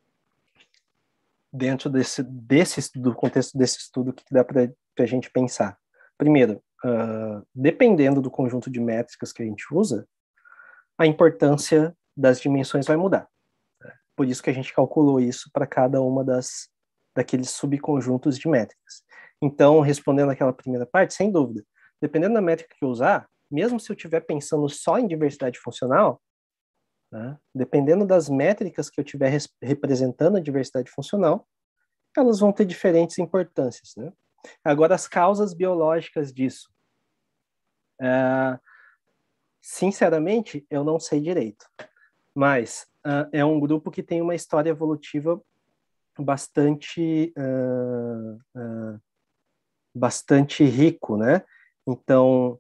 dentro do contexto desse estudo, que dá para a gente pensar? Primeiro, dependendo do conjunto de métricas que a gente usa, a importância das dimensões vai mudar. Por isso que a gente calculou isso para cada uma daqueles subconjuntos de métricas. Então, respondendo aquela primeira parte, sem dúvida, dependendo da métrica que eu usar, mesmo se eu estiver pensando só em diversidade funcional, né? Dependendo das métricas que eu estiver representando a diversidade funcional, elas vão ter diferentes importâncias, né? Agora, as causas biológicas disso. Sinceramente, eu não sei direito, mas é um grupo que tem uma história evolutiva bastante rico, né? Então,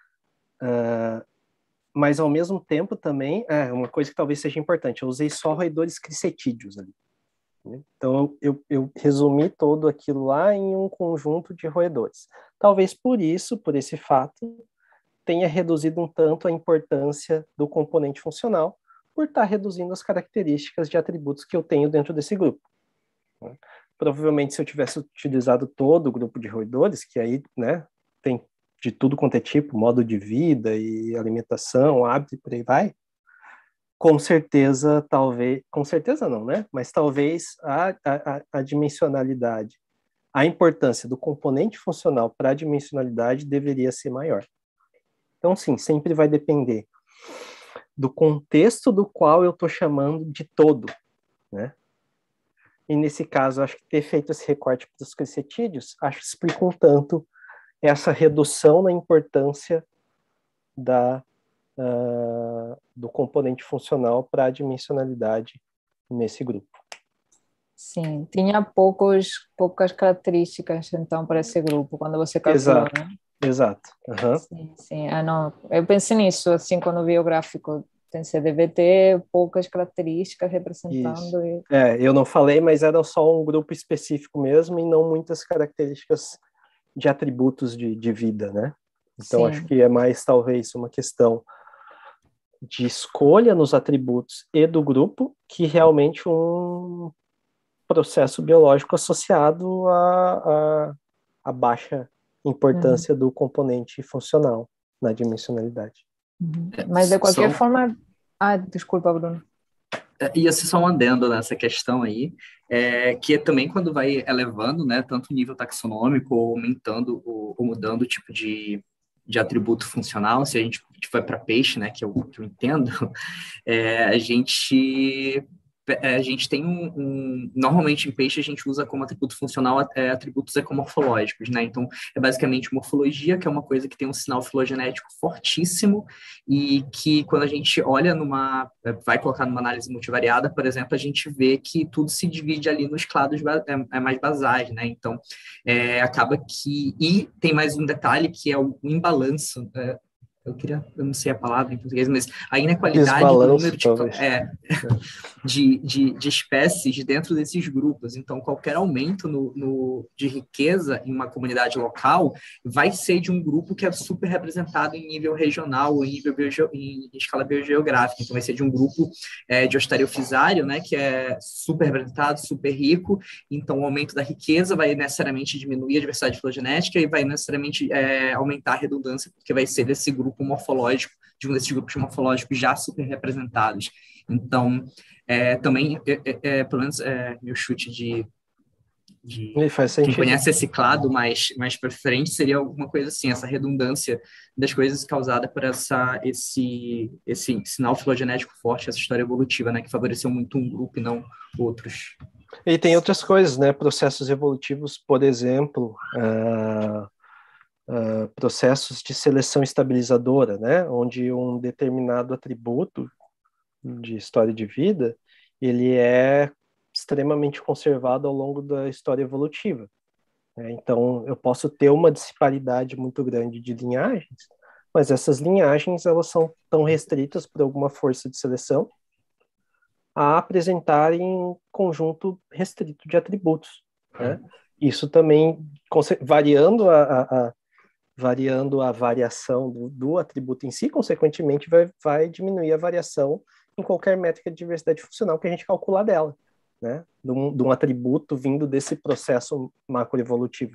mas ao mesmo tempo também, uma coisa que talvez seja importante, eu usei só roedores cricetídeos ali, né? Então eu resumi todo aquilo lá em um conjunto de roedores. Talvez por isso, por esse fato, tenha reduzido um tanto a importância do componente funcional, por estar reduzindo as características de atributos que eu tenho dentro desse grupo. Provavelmente, se eu tivesse utilizado todo o grupo de roedores, que aí, né, tem de tudo quanto é tipo, modo de vida e alimentação, hábito e por aí vai, com certeza não, né? Mas talvez a dimensionalidade, a importância do componente funcional para a dimensionalidade deveria ser maior. Então, sim, sempre vai depender do contexto do qual eu estou chamando de todo, né? E nesse caso, acho que ter feito esse recorte para os cricetídeos, acho que explica um tanto essa redução na importância do componente funcional para a dimensionalidade nesse grupo. Sim, tinha poucas características, então, para esse grupo, quando você calculou, Exato, né? exato. Uhum. Sim, sim. Não, eu pensei nisso, assim, quando vi o gráfico, pensei, deve ter poucas características representando. Isso. Eu não falei, mas era só um grupo específico mesmo e não muitas características de atributos de vida, né? Então, acho que é mais, talvez, uma questão de escolha nos atributos e do grupo que realmente um processo biológico associado à baixa importância do componente funcional na dimensionalidade. Mas, de qualquer forma... desculpa, Bruno. Ia ser só um adendo nessa questão aí, que também quando vai elevando, né, tanto o nível taxonômico, ou aumentando ou mudando o tipo de atributo funcional, se a gente vai para peixe, né, que eu entendo, a gente tem normalmente em peixe a gente usa como atributo funcional atributos ecomorfológicos, né? Então, é basicamente morfologia, que é uma coisa que tem um sinal filogenético fortíssimo e que quando a gente olha vai colocar numa análise multivariada, por exemplo, a gente vê que tudo se divide ali nos clados mais basais, né? Então, acaba que... E tem mais um detalhe que é o imbalanço, eu não sei a palavra em português, mas a inequalidade do número de espécies dentro desses grupos. Então, qualquer aumento de riqueza em uma comunidade local vai ser de um grupo que é super representado em nível regional ou em escala biogeográfica. Então, vai ser de um grupo de ostariofisário, né, que é super representado, super rico. Então, o aumento da riqueza vai necessariamente diminuir a diversidade filogenética e vai necessariamente aumentar a redundância, porque vai ser desse grupo morfológico, de um desses grupos morfológicos já super representados. Então, também, pelo menos meu chute de quem conhece esse ciclado mais para frente seria alguma coisa assim, essa redundância das coisas causada por esse sinal filogenético forte, essa história evolutiva, né, que favoreceu muito um grupo e não outros. E tem outras coisas, né, processos evolutivos, por exemplo, processos de seleção estabilizadora, né, onde um determinado atributo de história de vida, ele é extremamente conservado ao longo da história evolutiva. Então, eu posso ter uma disparidade muito grande de linhagens, mas essas linhagens elas são tão restritas por alguma força de seleção a apresentarem um conjunto restrito de atributos, né? Isso também, variando a variação do atributo em si, consequentemente vai diminuir a variação em qualquer métrica de diversidade funcional que a gente calcular dela, né? De um atributo vindo desse processo macroevolutivo.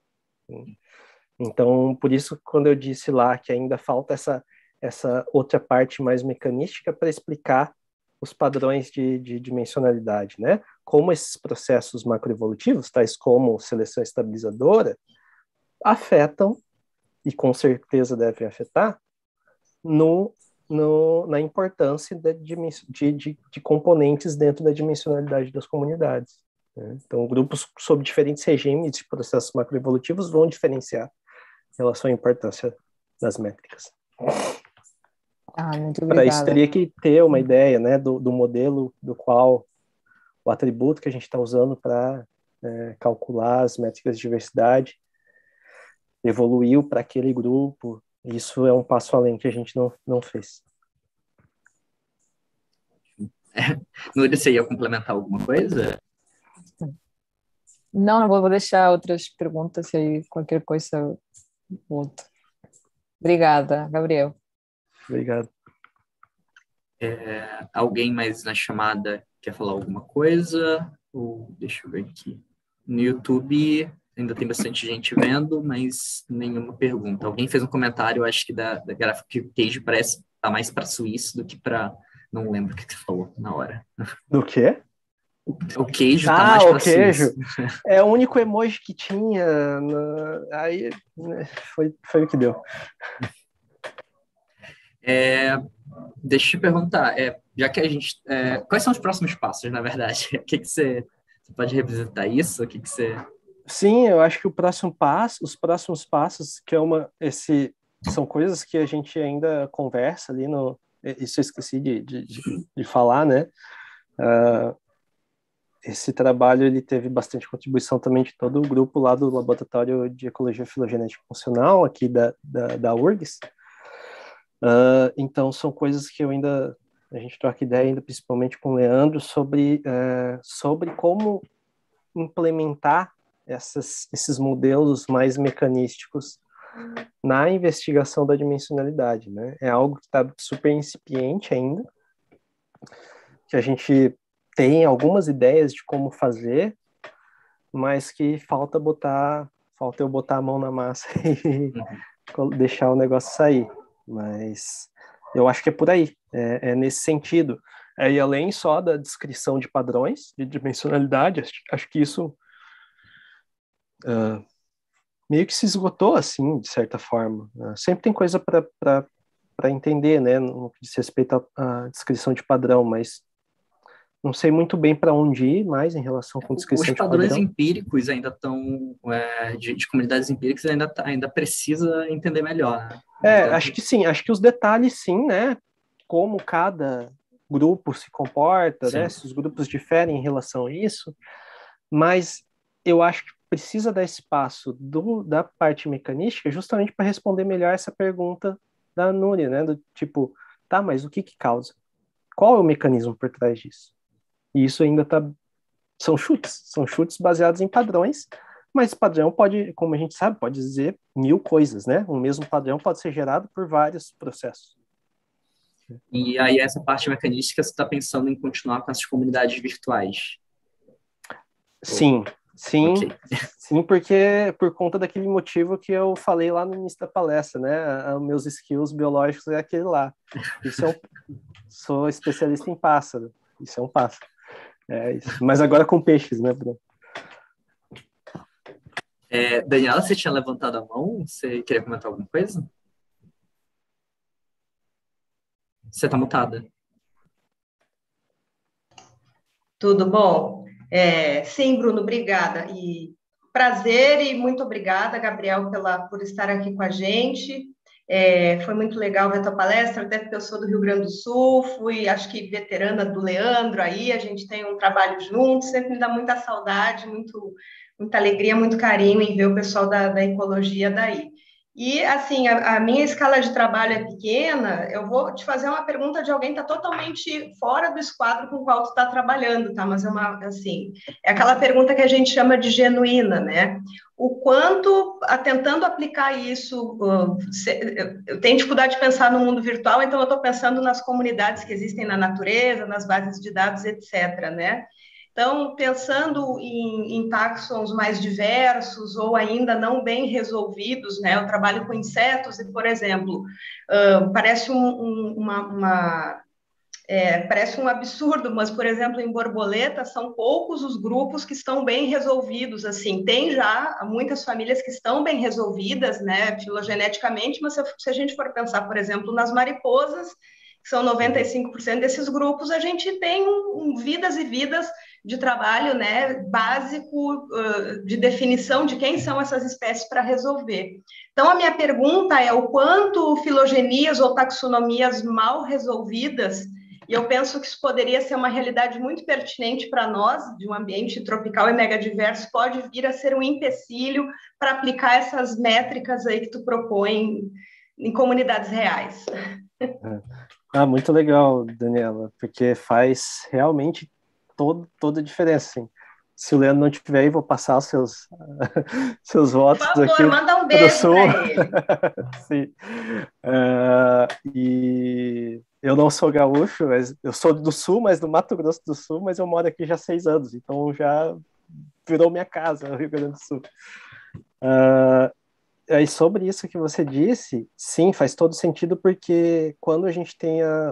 Então, por isso, quando eu disse lá que ainda falta essa outra parte mais mecanística para explicar os padrões de dimensionalidade, né? Como esses processos macroevolutivos, tais como seleção estabilizadora, afetam, e com certeza devem afetar, no na importância de componentes dentro da dimensionalidade das comunidades, né? Então, grupos sob diferentes regimes de processos macroevolutivos vão diferenciar em relação à importância das métricas. Muito Para isso, obrigada. teria que ter uma ideia, né, do modelo do qual o atributo que a gente está usando para calcular as métricas de diversidade evoluiu para aquele grupo. Isso é um passo além que a gente não fez. Núria, você ia complementar alguma coisa? Não, vou deixar outras perguntas aí, qualquer coisa eu volto. Obrigada, Gabriel. Obrigado. Alguém mais na chamada quer falar alguma coisa? Deixa eu ver aqui. No YouTube ainda tem bastante gente vendo, mas nenhuma pergunta. Alguém fez um comentário, acho que da gráfica, que o queijo parece estar mais para Suíça do que para... Não lembro o que você falou na hora. Do quê? O queijo está mais para Suíça. O queijo. É o único emoji que tinha. Aí, né, foi o que deu. Deixa eu te perguntar, já que a gente... quais são os próximos passos, na verdade? O que você pode revisitar isso? O que você... Sim, eu acho que os próximos passos, que são coisas que a gente ainda conversa ali isso eu esqueci de falar, né? Esse trabalho ele teve bastante contribuição também de todo o grupo lá do Laboratório de Ecologia Filogenética Funcional, aqui da URGS. Então, são coisas que a gente troca ideia ainda, principalmente com o Leandro, sobre como implementar esses modelos mais mecanísticos na investigação da dimensionalidade, né? É algo que está super incipiente ainda, que a gente tem algumas ideias de como fazer, mas que falta eu botar a mão na massa e deixar o negócio sair. Mas eu acho que é por aí, é nesse sentido. E além só da descrição de padrões de dimensionalidade, acho que isso meio que se esgotou, assim, de certa forma. Sempre tem coisa para entender, né, no que diz respeito à descrição de padrão, mas não sei muito bem para onde ir mais em relação com descrição de padrão. Os padrões empíricos ainda estão, de comunidades empíricas, ainda precisa entender melhor, né? Acho que sim, acho que os detalhes sim, né, como cada grupo se comporta, né, se os grupos diferem em relação a isso, mas eu acho que precisa dar espaço da parte mecanística justamente para responder melhor essa pergunta da Núria, né, do tipo, tá, mas o que causa? Qual é o mecanismo por trás disso? E isso ainda são chutes baseados em padrões, mas padrão pode, como a gente sabe, pode dizer 1000 coisas, né? O mesmo padrão pode ser gerado por vários processos. E aí essa parte mecanística, você está pensando em continuar com essas comunidades virtuais? Sim, Okay. Sim, porque por conta daquele motivo que eu falei lá no início da palestra, né? Meus skills biológicos é aquele lá. Sou especialista em pássaro. Isso é um pássaro. Isso. Mas agora com peixes, né, Bruno? Daniela, você tinha levantado a mão? Você queria comentar alguma coisa? Você está mutada. Tudo bom? Sim, Bruno, obrigada. E prazer e muito obrigada, Gabriel, por estar aqui com a gente. Foi muito legal ver a tua palestra, até porque eu sou do Rio Grande do Sul, fui, acho que, veterana do Leandro aí, a gente tem um trabalho junto, sempre me dá muita saudade, muita alegria, muito carinho em ver o pessoal da ecologia daí. E, assim, a minha escala de trabalho é pequena, eu vou te fazer uma pergunta de alguém que está totalmente fora do esquadro com o qual tu está trabalhando, tá? Mas é aquela pergunta que a gente chama de genuína, né? O quanto, tentando aplicar isso, eu tenho dificuldade de pensar no mundo virtual, então eu estou pensando nas comunidades que existem na natureza, nas bases de dados, etc., né? Então, pensando em taxons mais diversos ou ainda não bem resolvidos, né? Eu trabalho com insetos e, por exemplo, parece parece um absurdo, mas, por exemplo, em borboleta, são poucos os grupos que estão bem resolvidos, assim, tem já muitas famílias que estão bem resolvidas, né, filogeneticamente, mas se a gente for pensar, por exemplo, nas mariposas, que são 95% desses grupos, a gente tem vidas e vidas de trabalho, né, básico, de definição de quem são essas espécies para resolver. Então, a minha pergunta é o quanto filogenias ou taxonomias mal resolvidas, e eu penso que isso poderia ser uma realidade muito pertinente para nós, de um ambiente tropical e megadiverso, pode vir a ser um empecilho para aplicar essas métricas aí que tu propõe em comunidades reais. Muito legal, Daniela, porque faz realmente toda a diferença, assim. Se o Leandro não estiver aí, vou passar os seus votos Por favor, aqui manda um beijo para ele. Sim. E eu não sou gaúcho, mas eu sou do Sul, mas do Mato Grosso do Sul, mas eu moro aqui já há 6 anos, então já virou minha casa, o Rio Grande do Sul. Aí sobre isso que você disse, sim, faz todo sentido, porque quando a gente tem a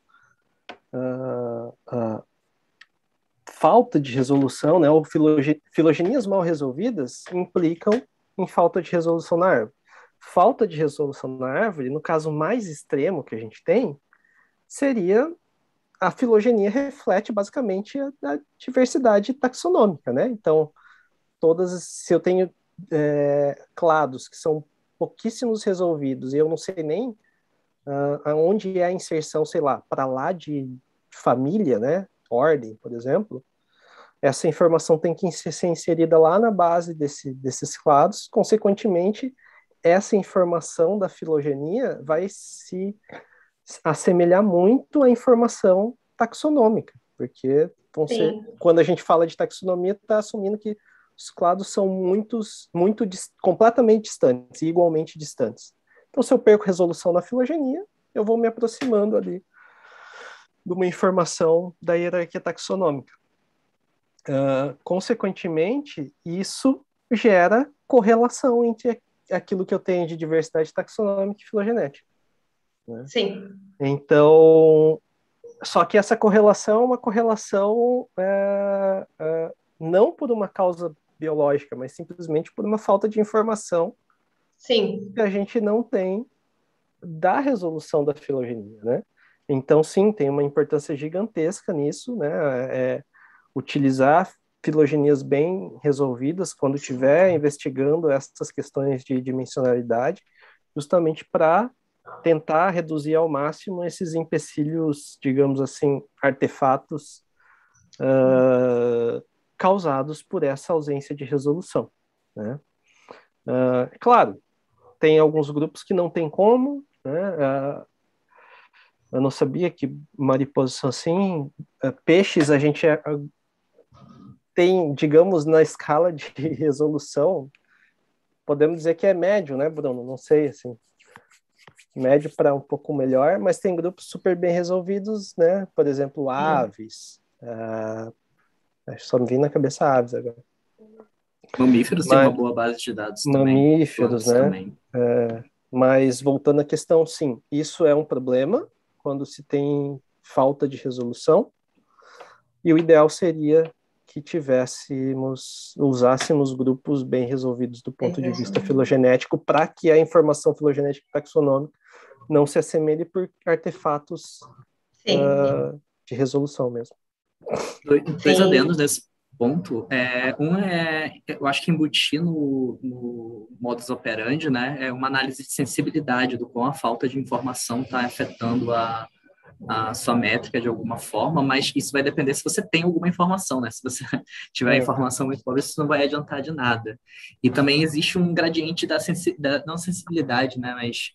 falta de resolução, né, ou filogenias mal resolvidas implicam em falta de resolução na árvore. Falta de resolução na árvore, no caso mais extremo que a gente tem, seria a filogenia reflete basicamente a diversidade taxonômica, né? Então, se eu tenho clados que são pouquíssimos resolvidos e eu não sei nem aonde é a inserção, sei lá, para lá de família, né? Ordem, por exemplo, essa informação tem que ser inserida lá na base desses clados. Consequentemente, essa informação da filogenia vai se assemelhar muito à informação taxonômica, porque quando a gente fala de taxonomia, está assumindo que os clados são completamente distantes e igualmente distantes. Então, se eu perco resolução na filogenia, eu vou me aproximando ali de uma informação da hierarquia taxonômica. Consequentemente, isso gera correlação entre aquilo que eu tenho de diversidade taxonômica e filogenética. Né? Sim. Então, só que essa correlação é uma correlação não por uma causa biológica, mas simplesmente por uma falta de informação. Sim. Que a gente não tem da resolução da filogenia, né? Então, sim, tem uma importância gigantesca nisso, né? Utilizar filogenias bem resolvidas quando estiver investigando essas questões de dimensionalidade, justamente para tentar reduzir ao máximo esses empecilhos, digamos assim, artefatos causados por essa ausência de resolução, né? Claro, tem alguns grupos que não tem como, né? Eu não sabia que mariposas são assim. Peixes, a gente tem, digamos, na escala de resolução, podemos dizer que é médio, né, Bruno? Não sei, assim, médio para um pouco melhor, mas tem grupos super bem resolvidos, né? Por exemplo, aves. Só me vem na cabeça aves agora. Mamíferos têm uma boa base de dados também. Mamíferos, né? Também. Mas voltando à questão, sim, isso é um problema quando se tem falta de resolução, e o ideal seria que usássemos grupos bem resolvidos do ponto de vista filogenético, para que a informação filogenética taxonômica não se assemelhe por artefatos de resolução mesmo. Dois adendos nesse ponto. Eu acho que embutir no modus operandi, né, é uma análise de sensibilidade do quão a falta de informação está afetando a sua métrica de alguma forma, mas isso vai depender se você tem alguma informação, né? Se você tiver informação muito pobre, isso não vai adiantar de nada. E também existe um gradiente não sensibilidade, né, mas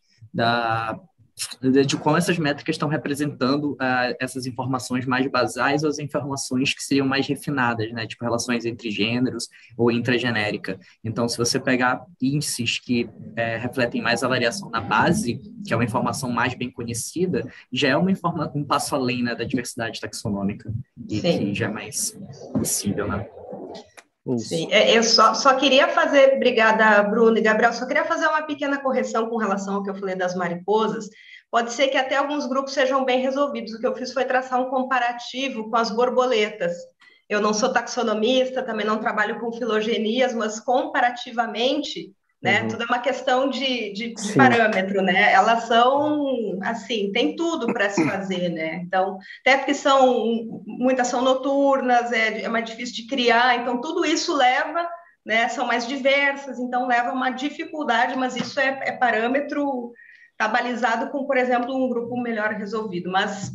de como essas métricas estão representando essas informações mais basais ou as informações que seriam mais refinadas, né? Tipo relações entre gêneros ou intragenérica. Então, se você pegar índices que refletem mais a variação na base, que é uma informação mais bem conhecida, já é um passo além, né, da diversidade taxonômica e que já é mais possível, né? Sim, eu só queria fazer, obrigada, Bruno e Gabriel, só queria fazer uma pequena correção com relação ao que eu falei das mariposas. Pode ser que até alguns grupos sejam bem resolvidos. O que eu fiz foi traçar um comparativo com as borboletas. Eu não sou taxonomista, também não trabalho com filogenias, mas comparativamente, né? Tudo é uma questão de parâmetro, né? Elas são, assim, tem tudo para se fazer, né? Então, até porque muitas são noturnas, é mais difícil de criar, então tudo isso leva, né? São mais diversas, então leva uma dificuldade, mas isso é parâmetro, tá balizado com, por exemplo, um grupo melhor resolvido, mas,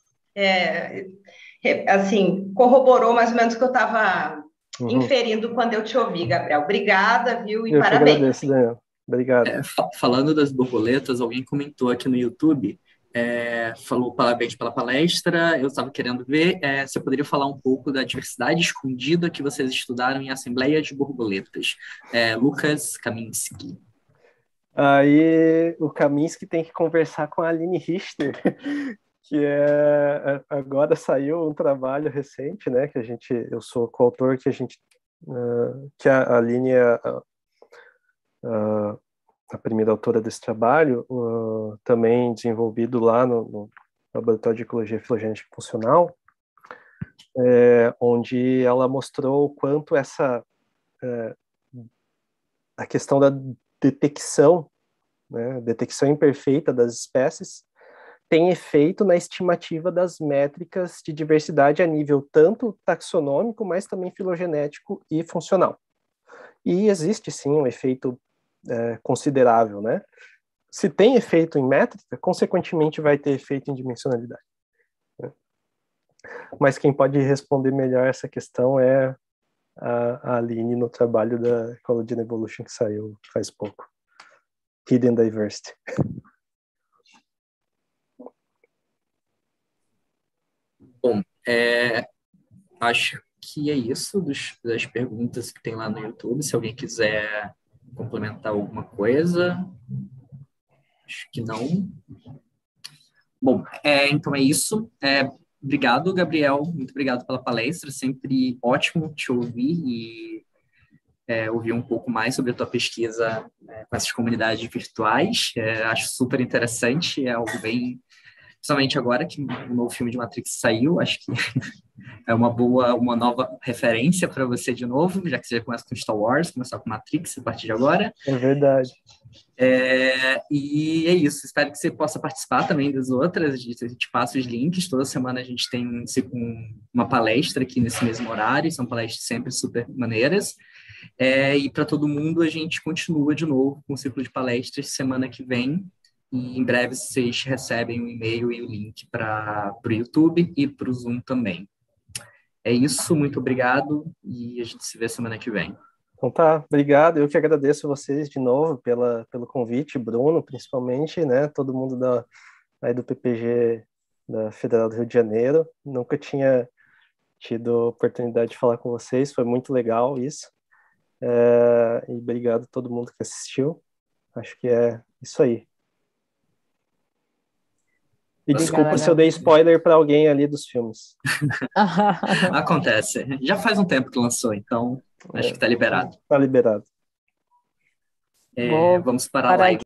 assim, corroborou mais ou menos o que eu estava inferindo quando eu te ouvi, Gabriel. Obrigada, viu? E eu parabéns. Eu que agradeço, Daniel. Obrigado. Falando das borboletas, alguém comentou aqui no YouTube, falou parabéns pela palestra, eu estava querendo ver, você poderia falar um pouco da diversidade escondida que vocês estudaram em Assembleia de Borboletas. Lucas Kaminski. Aí o Kaminski tem que conversar com a Aline Richter, que agora saiu um trabalho recente, né, que eu sou coautor, que a Aline é a primeira autora desse trabalho, também desenvolvido lá no Laboratório de Ecologia Filogênetica e Funcional, onde ela mostrou o quanto a questão da detecção, né, detecção imperfeita das espécies, tem efeito na estimativa das métricas de diversidade a nível tanto taxonômico, mas também filogenético e funcional. E existe, sim, um efeito considerável, né? Se tem efeito em métrica, consequentemente vai ter efeito em dimensionalidade, né? Mas quem pode responder melhor essa questão é a Aline no trabalho da Ecology and Evolution que saiu faz pouco. Hidden Diversity. Bom, acho que é isso das perguntas que tem lá no YouTube. Se alguém quiser complementar alguma coisa, acho que não. Bom, então é isso. Obrigado, Gabriel. Muito obrigado pela palestra. Sempre ótimo te ouvir e ouvir um pouco mais sobre a tua pesquisa com essas comunidades virtuais. Acho super interessante. É algo bem... Principalmente agora que o novo filme de Matrix saiu, acho que é uma nova referência para você de novo, já que você já começa com Star Wars, começar com Matrix a partir de agora. É verdade. E é isso, espero que você possa participar também das outras, a gente te passa os links, toda semana a gente tem uma palestra aqui nesse mesmo horário, são palestras sempre super maneiras, e para todo mundo a gente continua de novo com o ciclo de palestras semana que vem, e em breve vocês recebem um e-mail e o link para o YouTube e para o Zoom também. É isso, muito obrigado e a gente se vê semana que vem. Então tá, obrigado. Eu que agradeço vocês de novo pelo convite, Bruno, principalmente, né? Todo mundo aí do PPG da Federal do Rio de Janeiro. Nunca tinha tido oportunidade de falar com vocês, foi muito legal isso. E obrigado a todo mundo que assistiu. Acho que é isso aí. E desculpa se eu dei spoiler para alguém ali dos filmes. Acontece. Já faz um tempo que lançou, então acho que está liberado. Está liberado. Vamos parar lá.